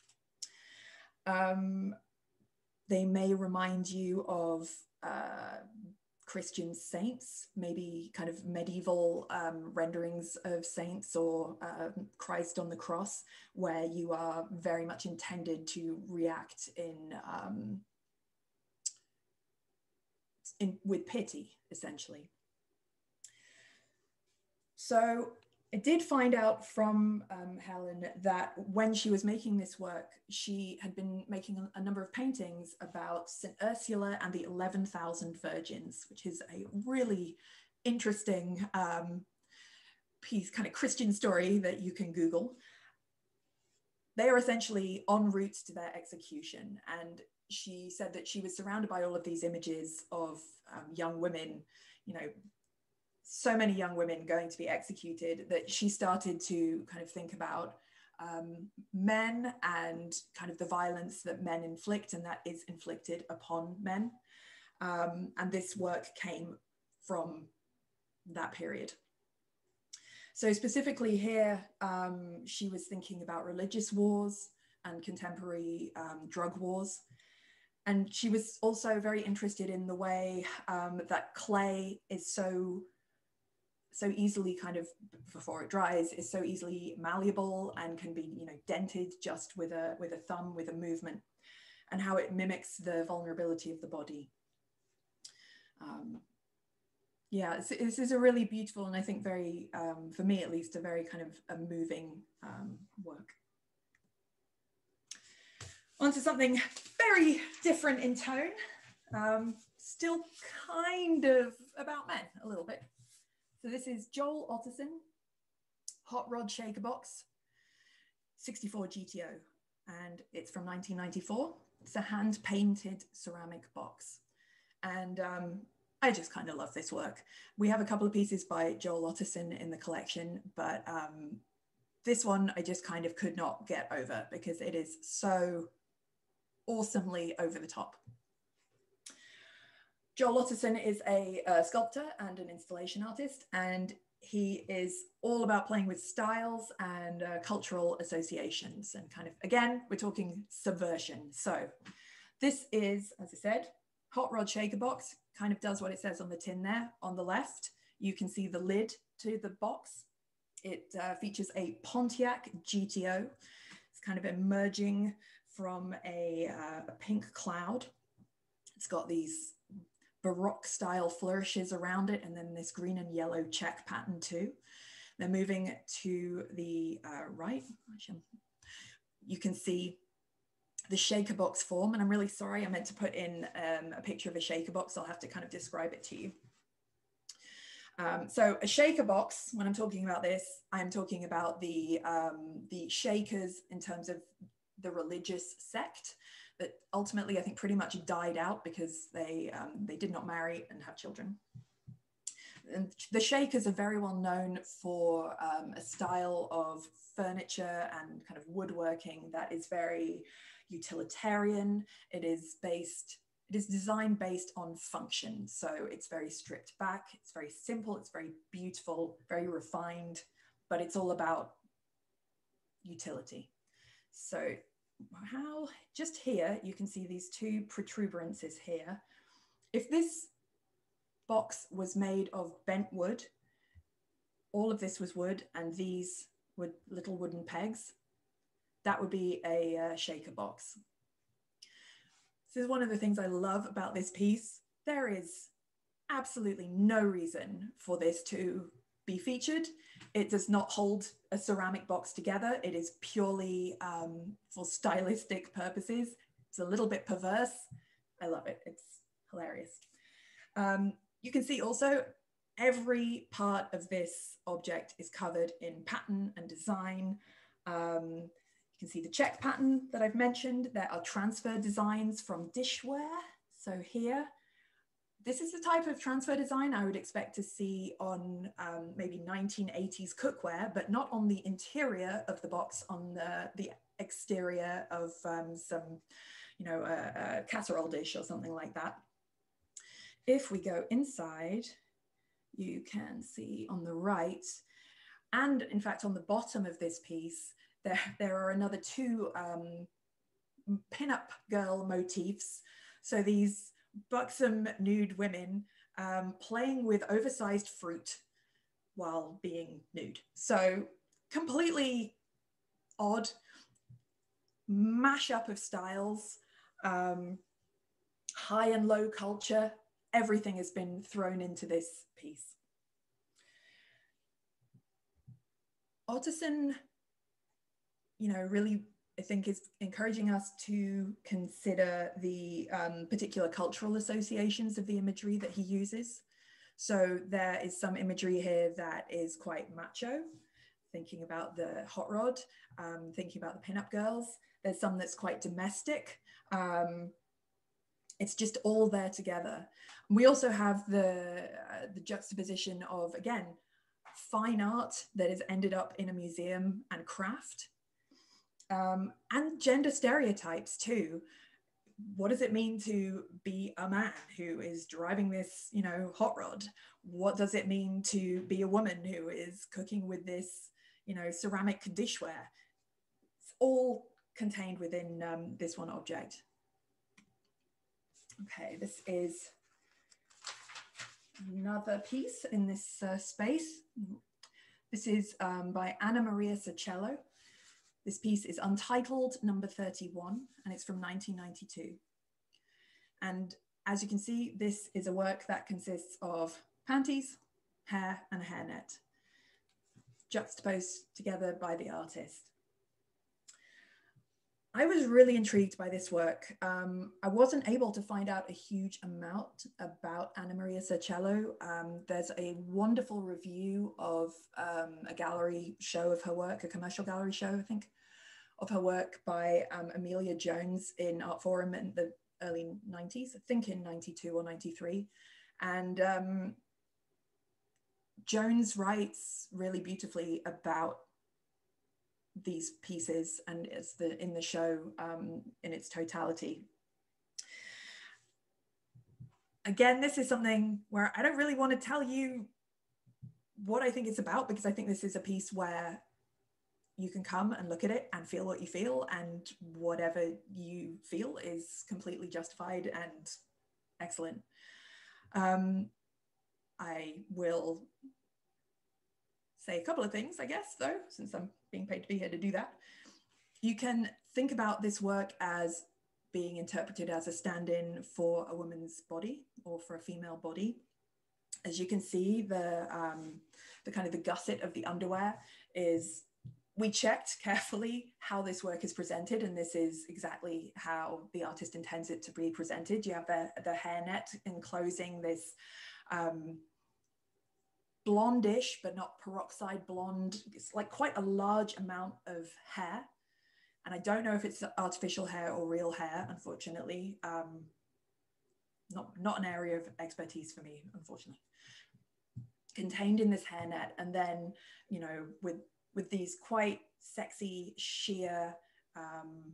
Um, they may remind you of uh, Christian saints, maybe kind of medieval um, renderings of saints, or uh, Christ on the cross, where you are very much intended to react in, um, in with pity, essentially. So I did find out from um, Helen that when she was making this work, she had been making a, a number of paintings about Saint Ursula and the eleven thousand Virgins, which is a really interesting um, piece, kind of Christian story that you can Google. They are essentially en route to their execution. And she said that she was surrounded by all of these images of um, young women, you know, so many young women going to be executed, that she started to kind of think about um, men and kind of the violence that men inflict and that is inflicted upon men. Um, and this work came from that period. So specifically here, um, she was thinking about religious wars and contemporary um, drug wars. And she was also very interested in the way um, that clay is so so easily kind of, before it dries, is so easily malleable and can be, you know, dented just with a, with a thumb, with a movement, and how it mimics the vulnerability of the body. Um, yeah, this is a really beautiful, and I think very, um, for me at least, a very kind of a moving um, work. onto something very different in tone, um, still kind of about men a little bit. So this is Joel Otterson, Hot Rod Shaker Box, sixty-four G T O, and it's from nineteen ninety-four. It's a hand-painted ceramic box. And um, I just kind of love this work. We have a couple of pieces by Joel Otterson in the collection, but um, this one I just kind of could not get over because it is so awesomely over the top. Joel Otterson is a, a sculptor and an installation artist, and he is all about playing with styles and uh, cultural associations, and kind of, again, we're talking subversion. So this is, as I said, Hot Rod Shaker Box, kind of does what it says on the tin there. On the left, you can see the lid to the box. It uh, features a Pontiac G T O. It's kind of emerging from a, uh, a pink cloud. It's got these Baroque style flourishes around it, and then this green and yellow check pattern too. They're moving to the uh, right. You can see the shaker box form, and I'm really sorry, I meant to put in um, a picture of a shaker box. I'll have to kind of describe it to you. Um, so a shaker box, when I'm talking about this, I'm talking about the, um, the Shakers in terms of the religious sect that ultimately I think pretty much died out because they, um, they did not marry and have children. And the Shakers are very well known for um, a style of furniture and kind of woodworking that is very utilitarian. It is based, it is designed based on function. So it's very stripped back, it's very simple, it's very beautiful, very refined, but it's all about utility. So how, just here, you can see these two protuberances here. If this box was made of bent wood, all of this was wood, and these were little wooden pegs, that would be a uh, shaker box. This is one of the things I love about this piece. There is absolutely no reason for this to be featured. It does not hold a ceramic box together. It is purely um, for stylistic purposes. It's a little bit perverse. I love it. It's hilarious. Um, you can see also every part of this object is covered in pattern and design. Um, you can see the check pattern that I've mentioned. There are transfer designs from dishware. So here, this is the type of transfer design I would expect to see on um, maybe nineteen eighties cookware, but not on the interior of the box, on the, the exterior of um, some, you know, a, a casserole dish or something like that. If we go inside, you can see on the right, and in fact on the bottom of this piece, there, there are another two um, pin-up girl motifs. So these buxom nude women um, playing with oversized fruit while being nude. So completely odd mashup of styles, um, high and low culture. Everything has been thrown into this piece. Otterson, you know, really, I think, is encouraging us to consider the um, particular cultural associations of the imagery that he uses. So there is some imagery here that is quite macho, thinking about the hot rod, um, thinking about the pinup girls. There's some that's quite domestic. Um, it's just all there together. We also have the, uh, the juxtaposition of, again, fine art that has ended up in a museum and craft. Um, and gender stereotypes too. What does it mean to be a man who is driving this, you know, hot rod? What does it mean to be a woman who is cooking with this, you know, ceramic dishware? It's all contained within um, this one object. Okay, this is another piece in this uh, space. This is um, by Anna Maria Cercello. This piece is Untitled number thirty-one, and it's from nineteen ninety-two. And as you can see, this is a work that consists of panties, hair, and a hairnet, juxtaposed together by the artist. I was really intrigued by this work. Um, I wasn't able to find out a huge amount about Anna Maria Cercello. Um, there's a wonderful review of um, a gallery show of her work, a commercial gallery show, I think, of her work by um, Amelia Jones in Art Forum in the early nineties, I think in ninety-two or ninety-three. And um, Jones writes really beautifully about these pieces and it's the in the show um, in its totality. Again, this is something where I don't really want to tell you what I think it's about, because I think this is a piece where you can come and look at it and feel what you feel, and whatever you feel is completely justified and excellent. Um, I will say a couple of things, I guess, though, since I'm being paid to be here to do that. You can think about this work as being interpreted as a stand-in for a woman's body or for a female body. As you can see, the, um, the kind of the gusset of the underwear is, we checked carefully how this work is presented, and this is exactly how the artist intends it to be presented. You have the, the hairnet enclosing this um, blondish, but not peroxide blonde. It's like quite a large amount of hair. And I don't know if it's artificial hair or real hair, unfortunately. Um, not, not an area of expertise for me, unfortunately. Contained in this hairnet, and then, you know, with, with these quite sexy sheer um,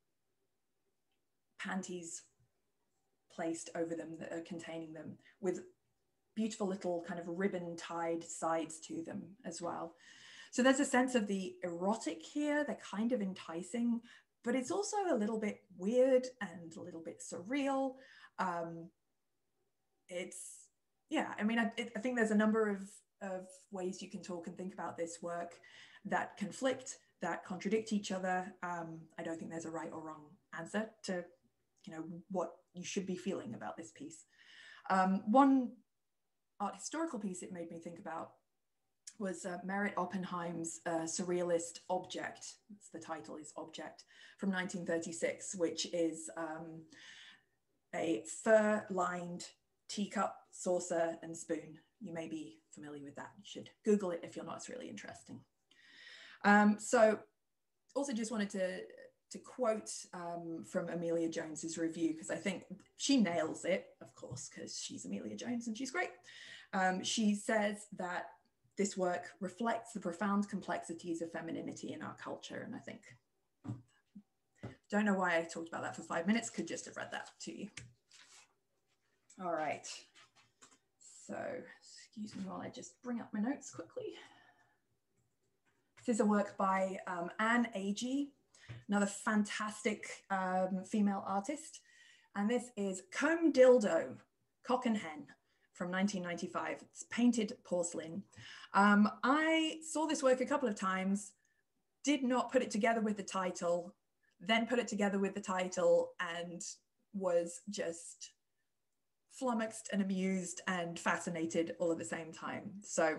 panties placed over them that are containing them, with beautiful little kind of ribbon tied sides to them as well. So there's a sense of the erotic here. They're kind of enticing, but it's also a little bit weird and a little bit surreal. Um, it's, yeah, I mean, I, it, I think there's a number of, of ways you can talk and think about this work that conflict, that contradict each other. Um, I don't think there's a right or wrong answer to, you know, what you should be feeling about this piece. Um, one art historical piece it made me think about was uh, Merritt Oppenheim's uh, surrealist Object. It's the title is Object, from nineteen thirty-six, which is um, a fur-lined teacup, saucer, and spoon. You may be familiar with that. You should Google it if you're not. It's really interesting. Um, so also just wanted to, to quote um, from Amelia Jones's review, because I think she nails it, of course, because she's Amelia Jones and she's great. Um, she says that this work reflects the profound complexities of femininity in our culture. And I think, don't know why I talked about that for five minutes, could just have read that to you. All right. So, excuse me while I just bring up my notes quickly. This is a work by um, Anne Agee, another fantastic um, female artist. And this is Comb Dildo, Cock and Hen, from nineteen ninety-five. It's painted porcelain. Um, I saw this work a couple of times, did not put it together with the title, then put it together with the title and was just flummoxed and amused and fascinated all at the same time. So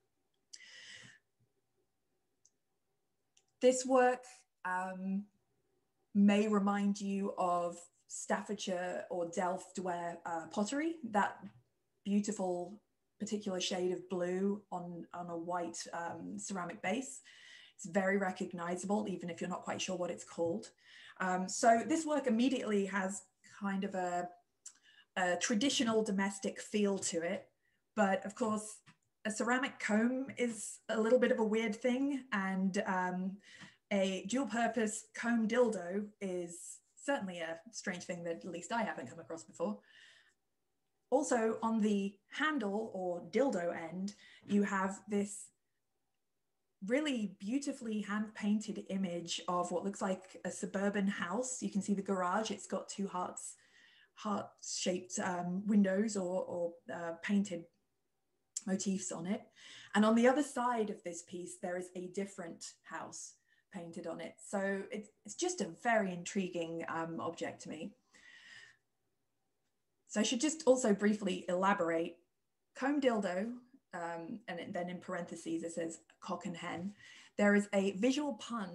this work um, may remind you of Staffordshire or Delft ware uh, pottery, that beautiful particular shade of blue on, on a white um, ceramic base. It's very recognizable, even if you're not quite sure what it's called. Um, so this work immediately has kind of a, a traditional domestic feel to it. But of course, a ceramic comb is a little bit of a weird thing, and um, a dual purpose comb dildo is certainly a strange thing that at least I haven't come across before. Also, on the handle or dildo end, you have this really beautifully hand-painted image of what looks like a suburban house. You can see the garage. It's got two hearts, heart-shaped um, windows or, or uh, painted motifs on it. And on the other side of this piece, there is a different house painted on it. So it's, it's just a very intriguing um, object to me. So I should just also briefly elaborate. Comb dildo, um, and then in parentheses it says cock and hen. There is a visual pun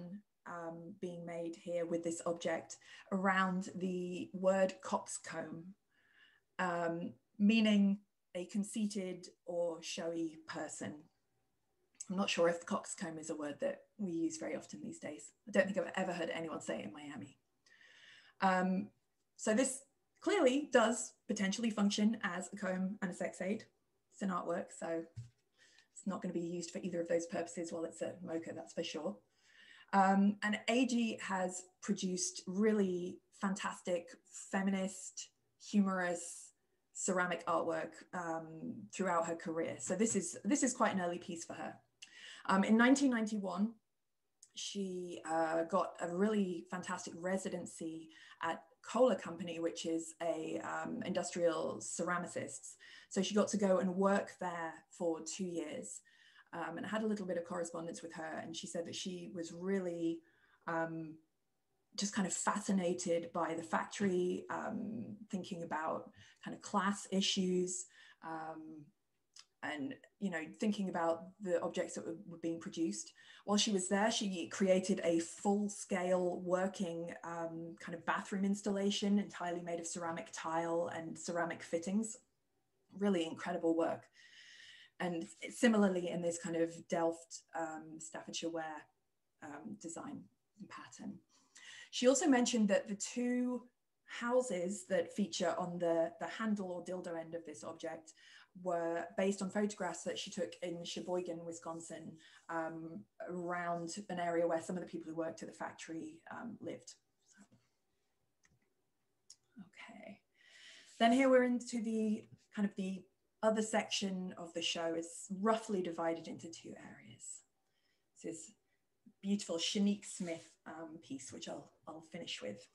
um, being made here with this object around the word coxcomb, um, meaning a conceited or showy person. I'm not sure if coxcomb is a word that we use very often these days. I don't think I've ever heard anyone say it in Miami. Um, so this clearly does potentially function as a comb and a sex aid. It's an artwork, so it's not going to be used for either of those purposes while it's at MOCA, that's for sure. Um, and A G has produced really fantastic, feminist, humorous ceramic artwork um, throughout her career. So this is, this is quite an early piece for her. Um, in nineteen ninety-one, she uh, got a really fantastic residency at Kohler Company, which is a um, industrial ceramicist. So she got to go and work there for two years. Um, and I had a little bit of correspondence with her, and she said that she was really um, just kind of fascinated by the factory, um, thinking about kind of class issues, um, and you know, thinking about the objects that were, were being produced. While she was there, she created a full-scale working um, kind of bathroom installation entirely made of ceramic tile and ceramic fittings. Really incredible work. And similarly in this kind of Delft, um, Staffordshire ware um, design and pattern. She also mentioned that the two houses that feature on the, the handle or dildo end of this object were based on photographs that she took in Sheboygan, Wisconsin, um, around an area where some of the people who worked at the factory um, lived. So, okay. Then here we're into the kind of the other section of the show. Is roughly divided into two areas. This is beautiful Shanique Smith um, piece, which I'll, I'll finish with.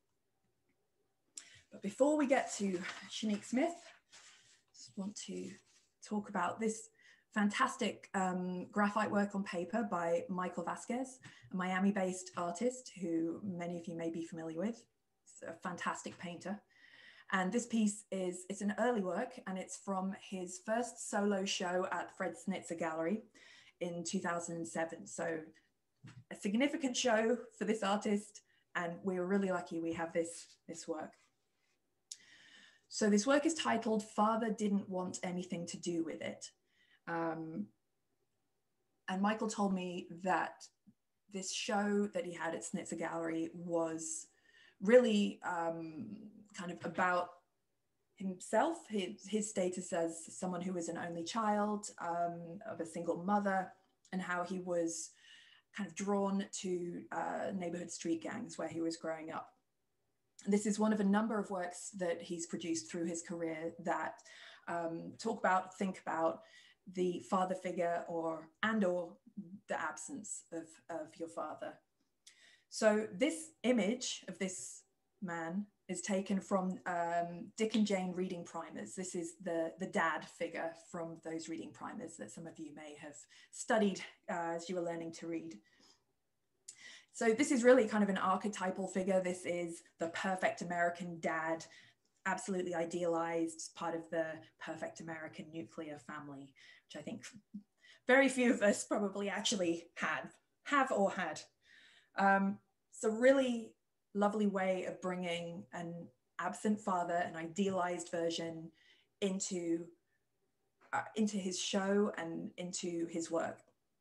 But before we get to Shanique Smith, I just want to talk about this fantastic um, graphite work on paper by Michael Vasquez, a Miami-based artist who many of you may be familiar with. He's a fantastic painter. And this piece is, it's an early work, and it's from his first solo show at Fred Snitzer Gallery in two thousand seven. So a significant show for this artist, and we're really lucky we have this, this work. So this work is titled Father Didn't Want Anything to Do With It. Um, and Michael told me that this show that he had at Snitzer Gallery was really um, kind of about himself, his, his status as someone who was an only child um, of a single mother, and how he was kind of drawn to uh, neighborhood street gangs where he was growing up. This is one of a number of works that he's produced through his career that um, talk about, think about the father figure or and or the absence of, of your father. So this image of this man is taken from um, Dick and Jane reading primers. This is the, the dad figure from those reading primers that some of you may have studied uh, as you were learning to read. So this is really kind of an archetypal figure. This is the perfect American dad, absolutely idealized, part of the perfect American nuclear family, which I think very few of us probably actually had, have or had. Um, it's a really lovely way of bringing an absent father, an idealized version, into, uh, into his show and into his work.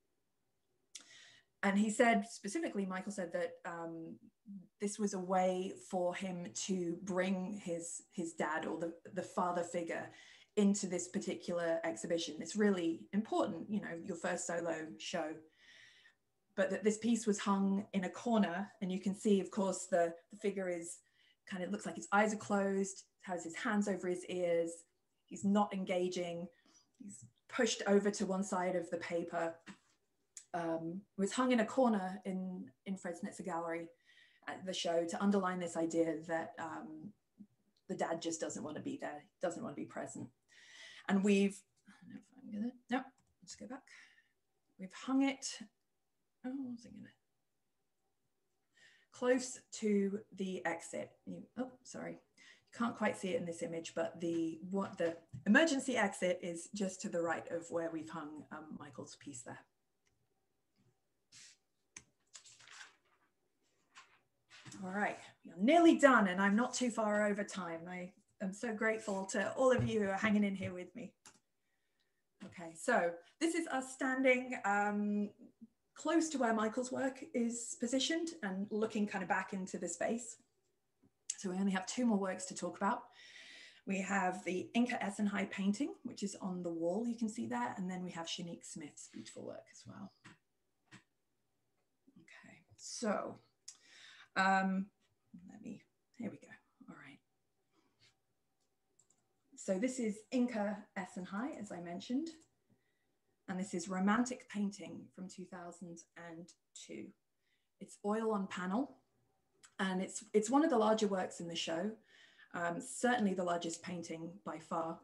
And he said, specifically, Michael said that um, this was a way for him to bring his, his dad or the, the father figure into this particular exhibition. It's really important, you know, your first solo show. But that this piece was hung in a corner, and you can see, of course, the, the figure is kind of looks like his eyes are closed, has his hands over his ears, he's not engaging, he's pushed over to one side of the paper. Um, was hung in a corner in, in Fred Snitzer Gallery at the show to underline this idea that um, the dad just doesn't want to be there, doesn't want to be present. And we've, I don't know if I'm gonna, no, let's go back. We've hung it, oh, what was I gonna, close to the exit. You, oh, sorry. You can't quite see it in this image, but the, what the emergency exit is just to the right of where we've hung um, Michael's piece there. right, we're nearly done and I'm not too far over time. I am so grateful to all of you who are hanging in here with me. Okay, so this is us standing um, close to where Michael's work is positioned and looking kind of back into the space. So we only have two more works to talk about. We have the Inka Essenhigh painting, which is on the wall, you can see that. And then we have Shanique Smith's beautiful work as well. Okay, so um, let me, here we go, all right. So this is Inka Essenhigh, as I mentioned. And this is Romantic Painting from two thousand two. It's oil on panel. And it's, it's one of the larger works in the show. Um, certainly the largest painting by far.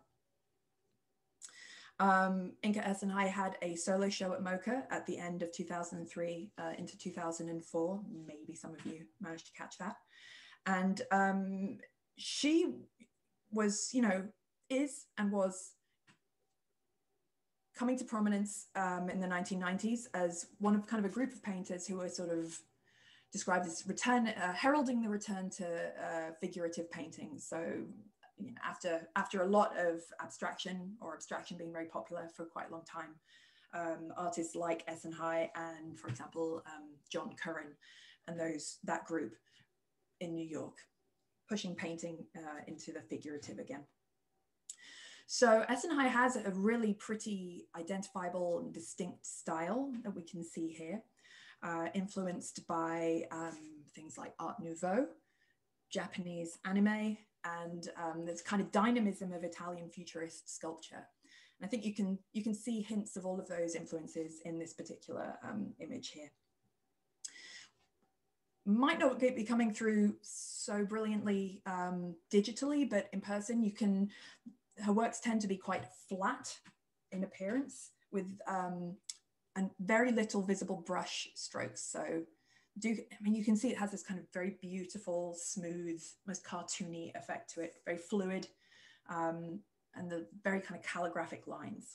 Um, Inka Essenhigh had a solo show at MOCA at the end of two thousand three uh, into two thousand four. Maybe some of you managed to catch that. And um, she was, you know, is and was coming to prominence um, in the nineteen nineties as one of kind of a group of painters who were sort of described as return, uh, heralding the return to uh, figurative painting. So you know, after, after a lot of abstraction, or abstraction being very popular for quite a long time, um, artists like Essenhigh and, for example, um, John Curran and those, that group in New York, pushing painting uh, into the figurative again. So Essenhigh has a really pretty identifiable and distinct style that we can see here. Uh, influenced by um, things like Art Nouveau, Japanese anime, and um, this kind of dynamism of Italian futurist sculpture. And I think you can, you can see hints of all of those influences in this particular um, image here. Might not be coming through so brilliantly um, digitally, but in person, you can, her works tend to be quite flat in appearance with um, and very little visible brush strokes. So do, I mean, you can see it has this kind of very beautiful, smooth, almost cartoony effect to it, very fluid, um, and the very kind of calligraphic lines.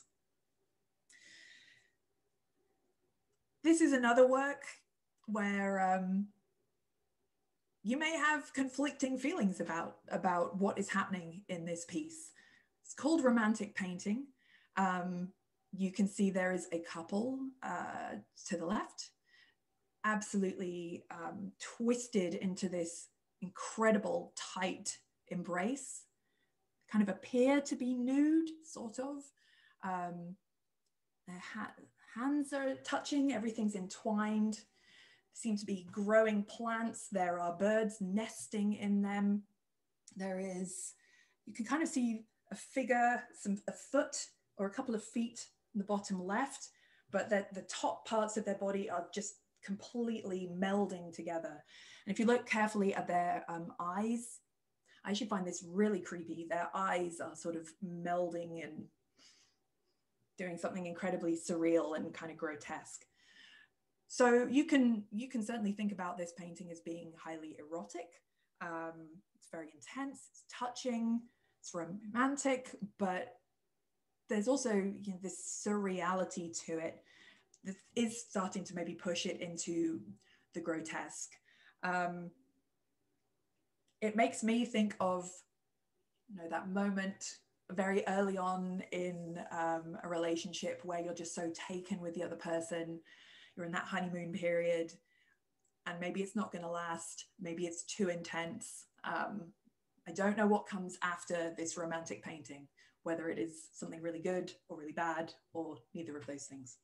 This is another work where um, you may have conflicting feelings about, about what is happening in this piece. It's called Romantic Painting. Um, You can see there is a couple uh, to the left, absolutely um, twisted into this incredible tight embrace, kind of appear to be nude, sort of. Um, their ha hands are touching, everything's entwined. Seem to be growing plants. There are birds nesting in them. There is, you can kind of see a figure, some, a foot or a couple of feet the bottom left, but that the top parts of their body are just completely melding together. And if you look carefully at their um, eyes, I actually find this really creepy. Their eyes are sort of melding and doing something incredibly surreal and kind of grotesque. So you can, you can certainly think about this painting as being highly erotic. Um, it's very intense, it's touching, it's romantic, but there's also, you know, this surreality to it that is starting to maybe push it into the grotesque. Um, it makes me think of, you know, that moment very early on in um, a relationship where you're just so taken with the other person, you're in that honeymoon period, and maybe it's not going to last, maybe it's too intense. Um, I don't know what comes after this romantic painting, whether it is something really good or really bad, or neither of those things.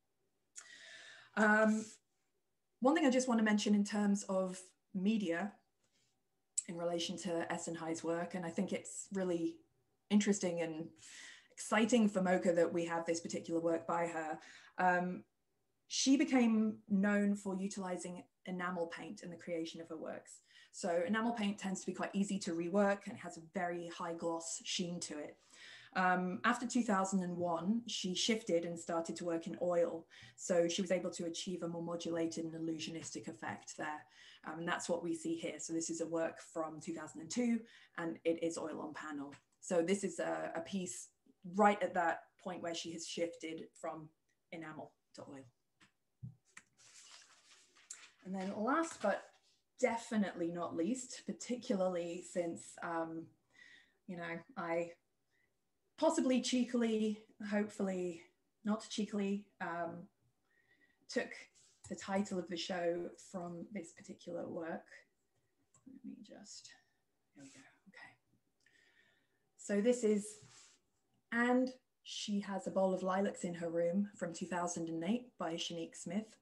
Um, one thing I just want to mention in terms of media in relation to Essenhigh's work, and I think it's really interesting and exciting for MOCA that we have this particular work by her. Um, she became known for utilizing enamel paint in the creation of her works. So enamel paint tends to be quite easy to rework and has a very high gloss sheen to it. Um, after two thousand one, she shifted and started to work in oil. So she was able to achieve a more modulated and illusionistic effect there. Um, and that's what we see here. So this is a work from two thousand two, and it is oil on panel. So this is a, a piece right at that point where she has shifted from enamel to oil. And then last but definitely not least, particularly since, um, you know, I possibly cheekily, hopefully not cheekily, um, took the title of the show from this particular work. Let me just, there we go, okay. So this is, and she has a bowl of lilacs in her room from two thousand eight by Shannon Smith.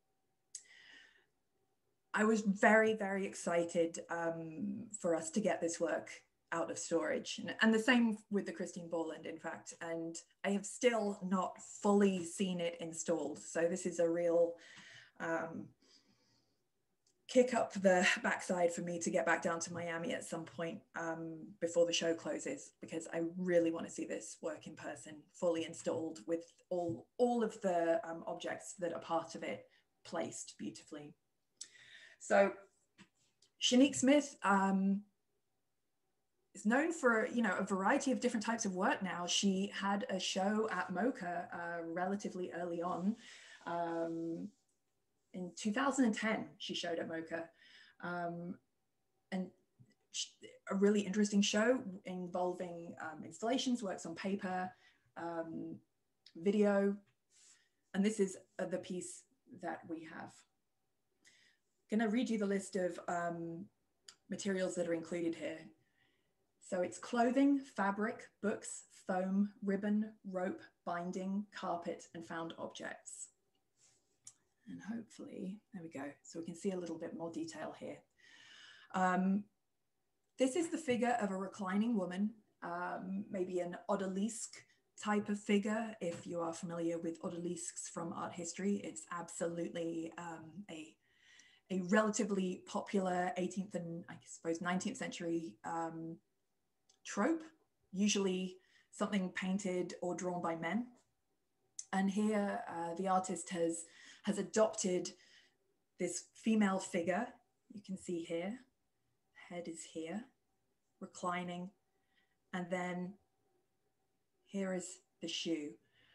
I was very, very excited um, for us to get this work out of storage. And, and the same with the Christine Borland, in fact. And I have still not fully seen it installed. So this is a real um, kick up the backside for me to get back down to Miami at some point um, before the show closes, because I really want to see this work in person, fully installed with all, all of the um, objects that are part of it placed beautifully. So Shannon Smith um, is known for, you know, a variety of different types of work now. She had a show at MOCA uh, relatively early on. Um, in two thousand ten, she showed at MOCA. Um, and a really interesting show involving um, installations, works on paper, um, video. And this is uh, the piece that we have. I'm gonna read you the list of um, materials that are included here. So it's clothing, fabric, books, foam, ribbon, rope, binding, carpet, and found objects. And hopefully, there we go. So we can see a little bit more detail here. Um, this is the figure of a reclining woman, um, maybe an odalisque type of figure. If you are familiar with odalisques from art history, it's absolutely um, a a relatively popular eighteenth and I suppose nineteenth century um, trope, usually something painted or drawn by men. And here uh, the artist has, has adopted this female figure. You can see here, head is here, reclining. And then here is the shoe.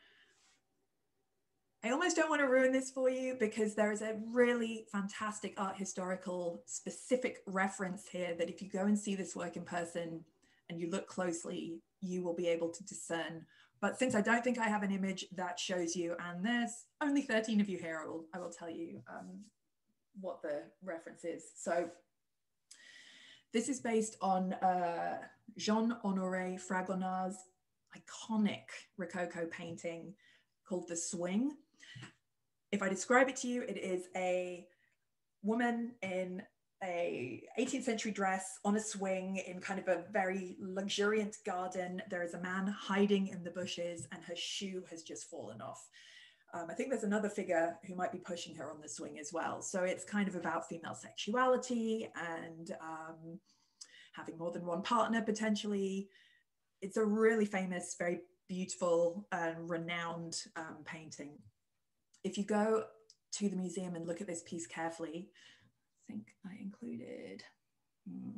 I almost don't want to ruin this for you because there is a really fantastic art historical specific reference here that if you go and see this work in person and you look closely, you will be able to discern. But since I don't think I have an image that shows you, and there's only thirteen of you here, I will, I will tell you um, what the reference is. So this is based on uh, Jean-Honoré Fragonard's iconic Rococo painting called The Swing. If I describe it to you, it is a woman in a eighteenth century dress on a swing in kind of a very luxuriant garden. There is a man hiding in the bushes and her shoe has just fallen off. Um, I think there's another figure who might be pushing her on the swing as well. So it's kind of about female sexuality and um, having more than one partner potentially. It's a really famous, very beautiful and renowned um, painting. If you go to the museum and look at this piece carefully, I think I included, hmm.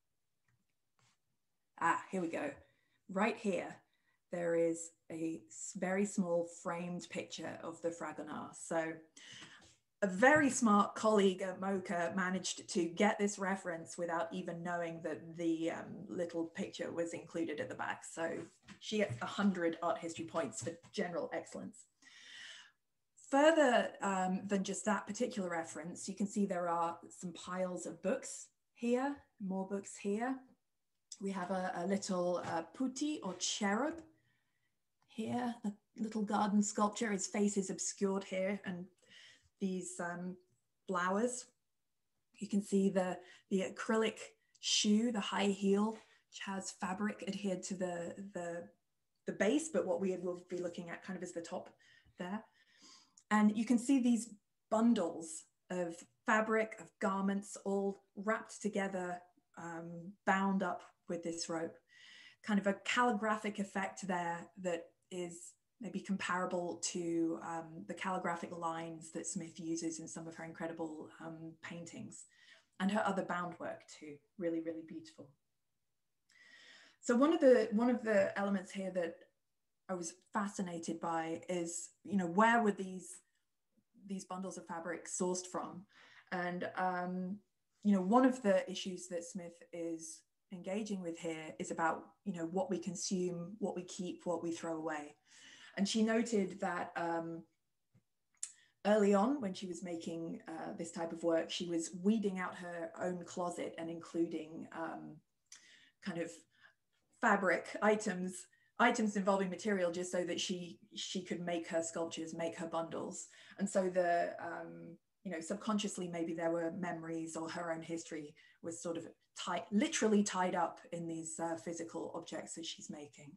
ah, here we go. Right here, there is a very small framed picture of the Fragonard. So a very smart colleague at MOCA managed to get this reference without even knowing that the um, little picture was included at the back. So she gets one hundred art history points for general excellence. Further um, than just that particular reference, you can see there are some piles of books here, more books here. We have a, a little uh, putti or cherub here, a little garden sculpture. His face is obscured here, and these um, flowers. You can see the, the acrylic shoe, the high heel, which has fabric adhered to the, the, the base, but what we will be looking at kind of is the top there. And you can see these bundles of fabric, of garments, all wrapped together, um, bound up with this rope. Kind of a calligraphic effect there that is maybe comparable to um, the calligraphic lines that Smith uses in some of her incredible um, paintings, and her other bound work too. Really, really beautiful. So one of the one of the elements here that I was fascinated by is, you know, where were these these bundles of fabric sourced from? And um, you know, one of the issues that Smith is engaging with here is about, you know, what we consume, what we keep, what we throw away. And she noted that um, early on, when she was making uh, this type of work, she was weeding out her own closet and including um, kind of fabric items, items involving material, just so that she she could make her sculptures, make her bundles. And so the, um, you know, subconsciously, maybe there were memories or her own history was sort of tied, literally tied up in these uh, physical objects that she's making.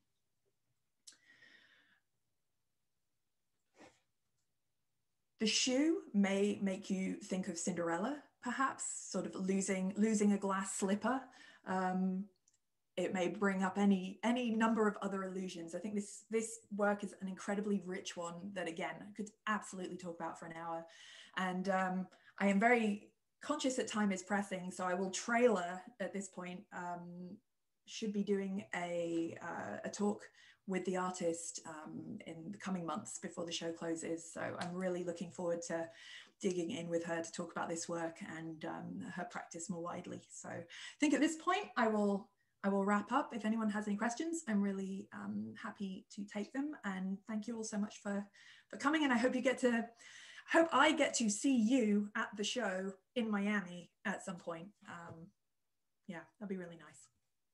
The shoe may make you think of Cinderella, perhaps, sort of losing, losing a glass slipper. Um, it may bring up any, any number of other illusions. I think this, this work is an incredibly rich one that, again, I could absolutely talk about for an hour. And um, I am very conscious that time is pressing, so I will trailer at this point. Um, should be doing a, uh, a talk with the artist um, in the coming months before the show closes. So I'm really looking forward to digging in with her to talk about this work and um, her practice more widely. So I think at this point I will I will wrap up. If anyone has any questions, I'm really um, happy to take them. And thank you all so much for, for coming. And I hope you get to, hope I get to see you at the show in Miami at some point. Um, yeah, that'd be really nice.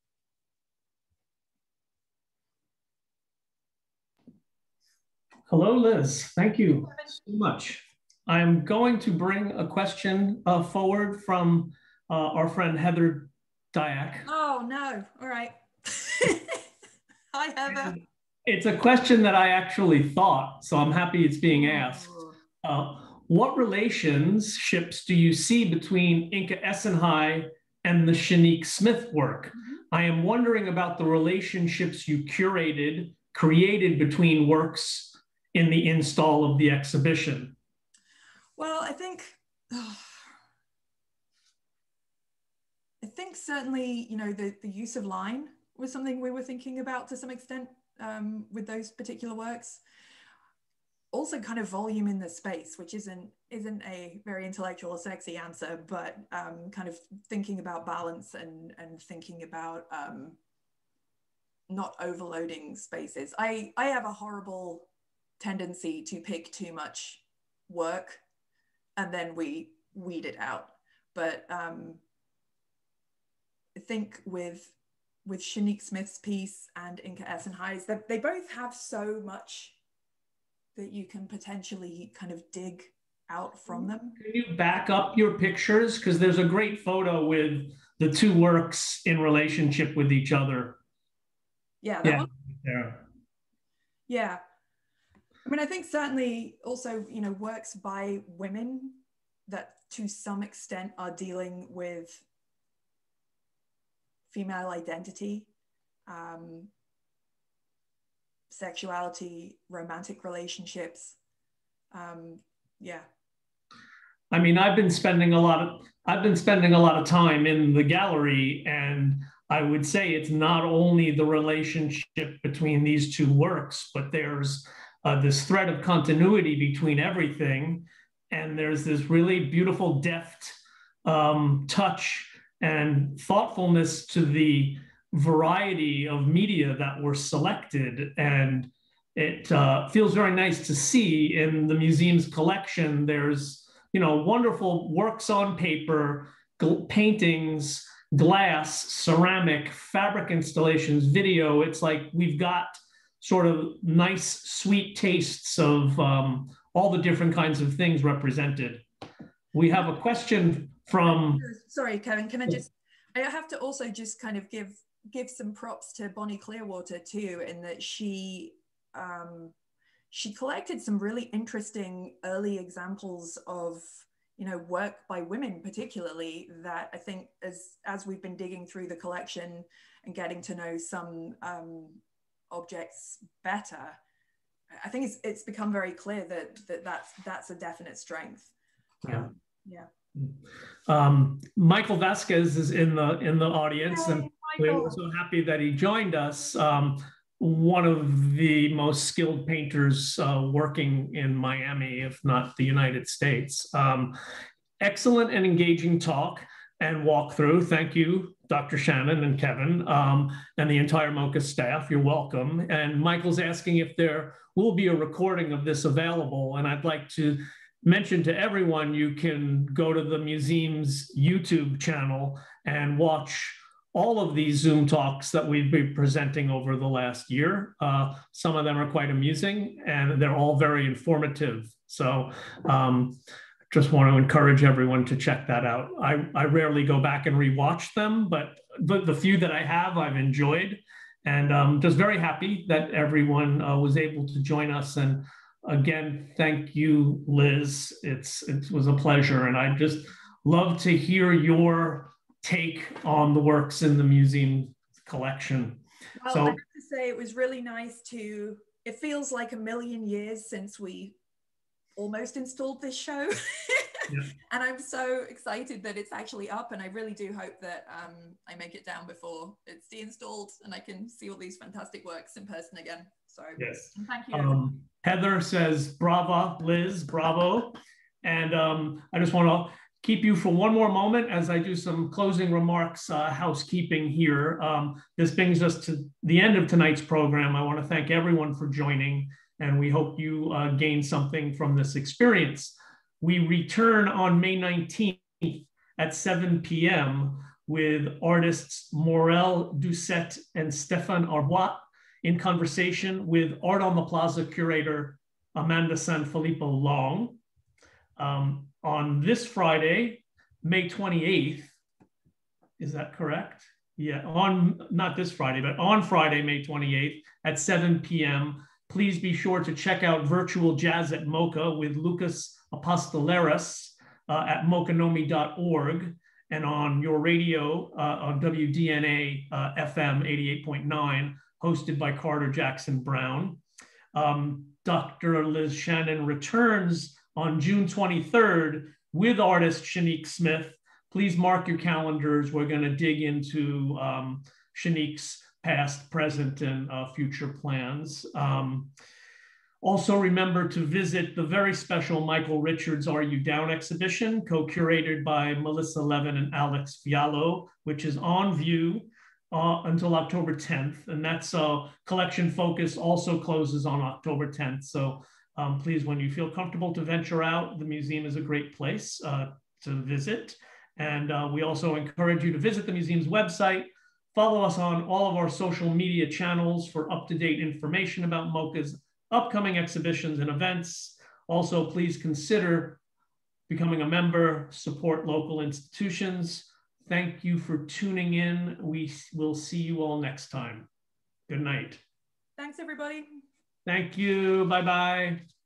Hello, Liz. Thank you so much. I'm going to bring a question uh, forward from uh, our friend Heather Dyack. Oh, no. All right. Hi, Heather. And it's a question that I actually thought, so I'm happy it's being asked. Uh, what relationships do you see between Inka Essenhigh and the Shanique Smith work? Mm-hmm. I am wondering about the relationships you curated, created between works in the install of the exhibition. Well, I think, oh, I think certainly, you know, the, the use of line was something we were thinking about to some extent um, with those particular works. Also kind of volume in the space, which isn't, isn't a very intellectual or sexy answer, but um, kind of thinking about balance and, and thinking about um, not overloading spaces. I, I have a horrible tendency to pick too much work and then we weed it out. But um, I think with with Shanique Smith's piece and Inka Essenhigh's, that they both have so much that you can potentially kind of dig out from them. Can you back up your pictures? Because there's a great photo with the two works in relationship with each other. Yeah, that yeah. one? Yeah. Yeah. I mean, I think certainly also, you know, works by women that to some extent are dealing with female identity, um, sexuality, romantic relationships. Um, yeah. I mean, I've been spending a lot of, I've been spending a lot of time in the gallery, and I would say it's not only the relationship between these two works, but there's uh, this thread of continuity between everything. And there's this really beautiful, deft um, touch and thoughtfulness to the variety of media that were selected. And it uh, feels very nice to see in the museum's collection. There's, you know, wonderful works on paper, paintings, glass, ceramic, fabric installations, video. It's like we've got sort of nice, sweet tastes of um, all the different kinds of things represented. We have a question from... Sorry, Kevin, can I just, I have to also just kind of give give some props to Bonnie Clearwater too, in that she, um, she collected some really interesting early examples of, you know, work by women particularly, that I think as, as we've been digging through the collection and getting to know some um, objects better, I think it's it's become very clear that, that that's, that's a definite strength. Yeah. Um, yeah. Um, Michael Vasquez is in the in the audience, Yay, and Michael. We're so happy that he joined us. Um, one of the most skilled painters uh, working in Miami, if not the United States. Um, excellent and engaging talk. and walk through. Thank you, Doctor Shannon and Kevin, um, and the entire MOCA staff. You're welcome. And Michael's asking if there will be a recording of this available. And I'd like to mention to everyone, you can go to the museum's YouTube channel and watch all of these Zoom talks that we've been presenting over the last year. Uh, some of them are quite amusing, and they're all very informative. So um, just want to encourage everyone to check that out. I, I rarely go back and rewatch them, but the, the few that I have, I've enjoyed. And um, just very happy that everyone uh, was able to join us. And again, thank you, Liz. It's, it was a pleasure. And I just love to hear your take on the works in the museum collection. Well, So, I have to say it was really nice to, it feels like a million years since we almost installed this show. Yeah. And I'm so excited that it's actually up, and I really do hope that um, I make it down before it's deinstalled and I can see all these fantastic works in person again. So yes. Thank you. Um, Heather says, brava, Liz, bravo. And um, I just want to keep you for one more moment as I do some closing remarks, uh, housekeeping here. Um, this brings us to the end of tonight's program. I want to thank everyone for joining, and we hope you uh, gain something from this experience. We return on May nineteenth at seven p m with artists Morel Doucette and Stéphane Arbois in conversation with Art on the Plaza curator Amanda Sanfilippo Long. Um, on this Friday, May twenty-eighth, is that correct? Yeah, on, not this Friday, but on Friday, May twenty-eighth at seven p m, please be sure to check out Virtual Jazz at MOCA with Lucas Apostolaris uh, at mocanomi dot org, and on your radio uh, on W D N A uh, F M eighty-eight point nine, hosted by Carter Jackson Brown. Um, Doctor Liz Shannon returns on June twenty-third with artist Shanique Smith. Please mark your calendars. We're going to dig into um, Shanique's past, present, and uh, future plans. Um, also remember to visit the very special Michael Richards Are You Down exhibition, co-curated by Melissa Levin and Alex Fiallo, which is on view uh, until October tenth. And that's uh, collection focus also closes on October tenth. So Um, please, when you feel comfortable to venture out, the museum is a great place uh, to visit. And uh, we also encourage you to visit the museum's website, follow us on all of our social media channels for up-to-date information about MOCA's upcoming exhibitions and events. Also, please consider becoming a member, support local institutions. Thank you for tuning in. We will see you all next time. Good night. Thanks, everybody. Thank you. Bye-bye.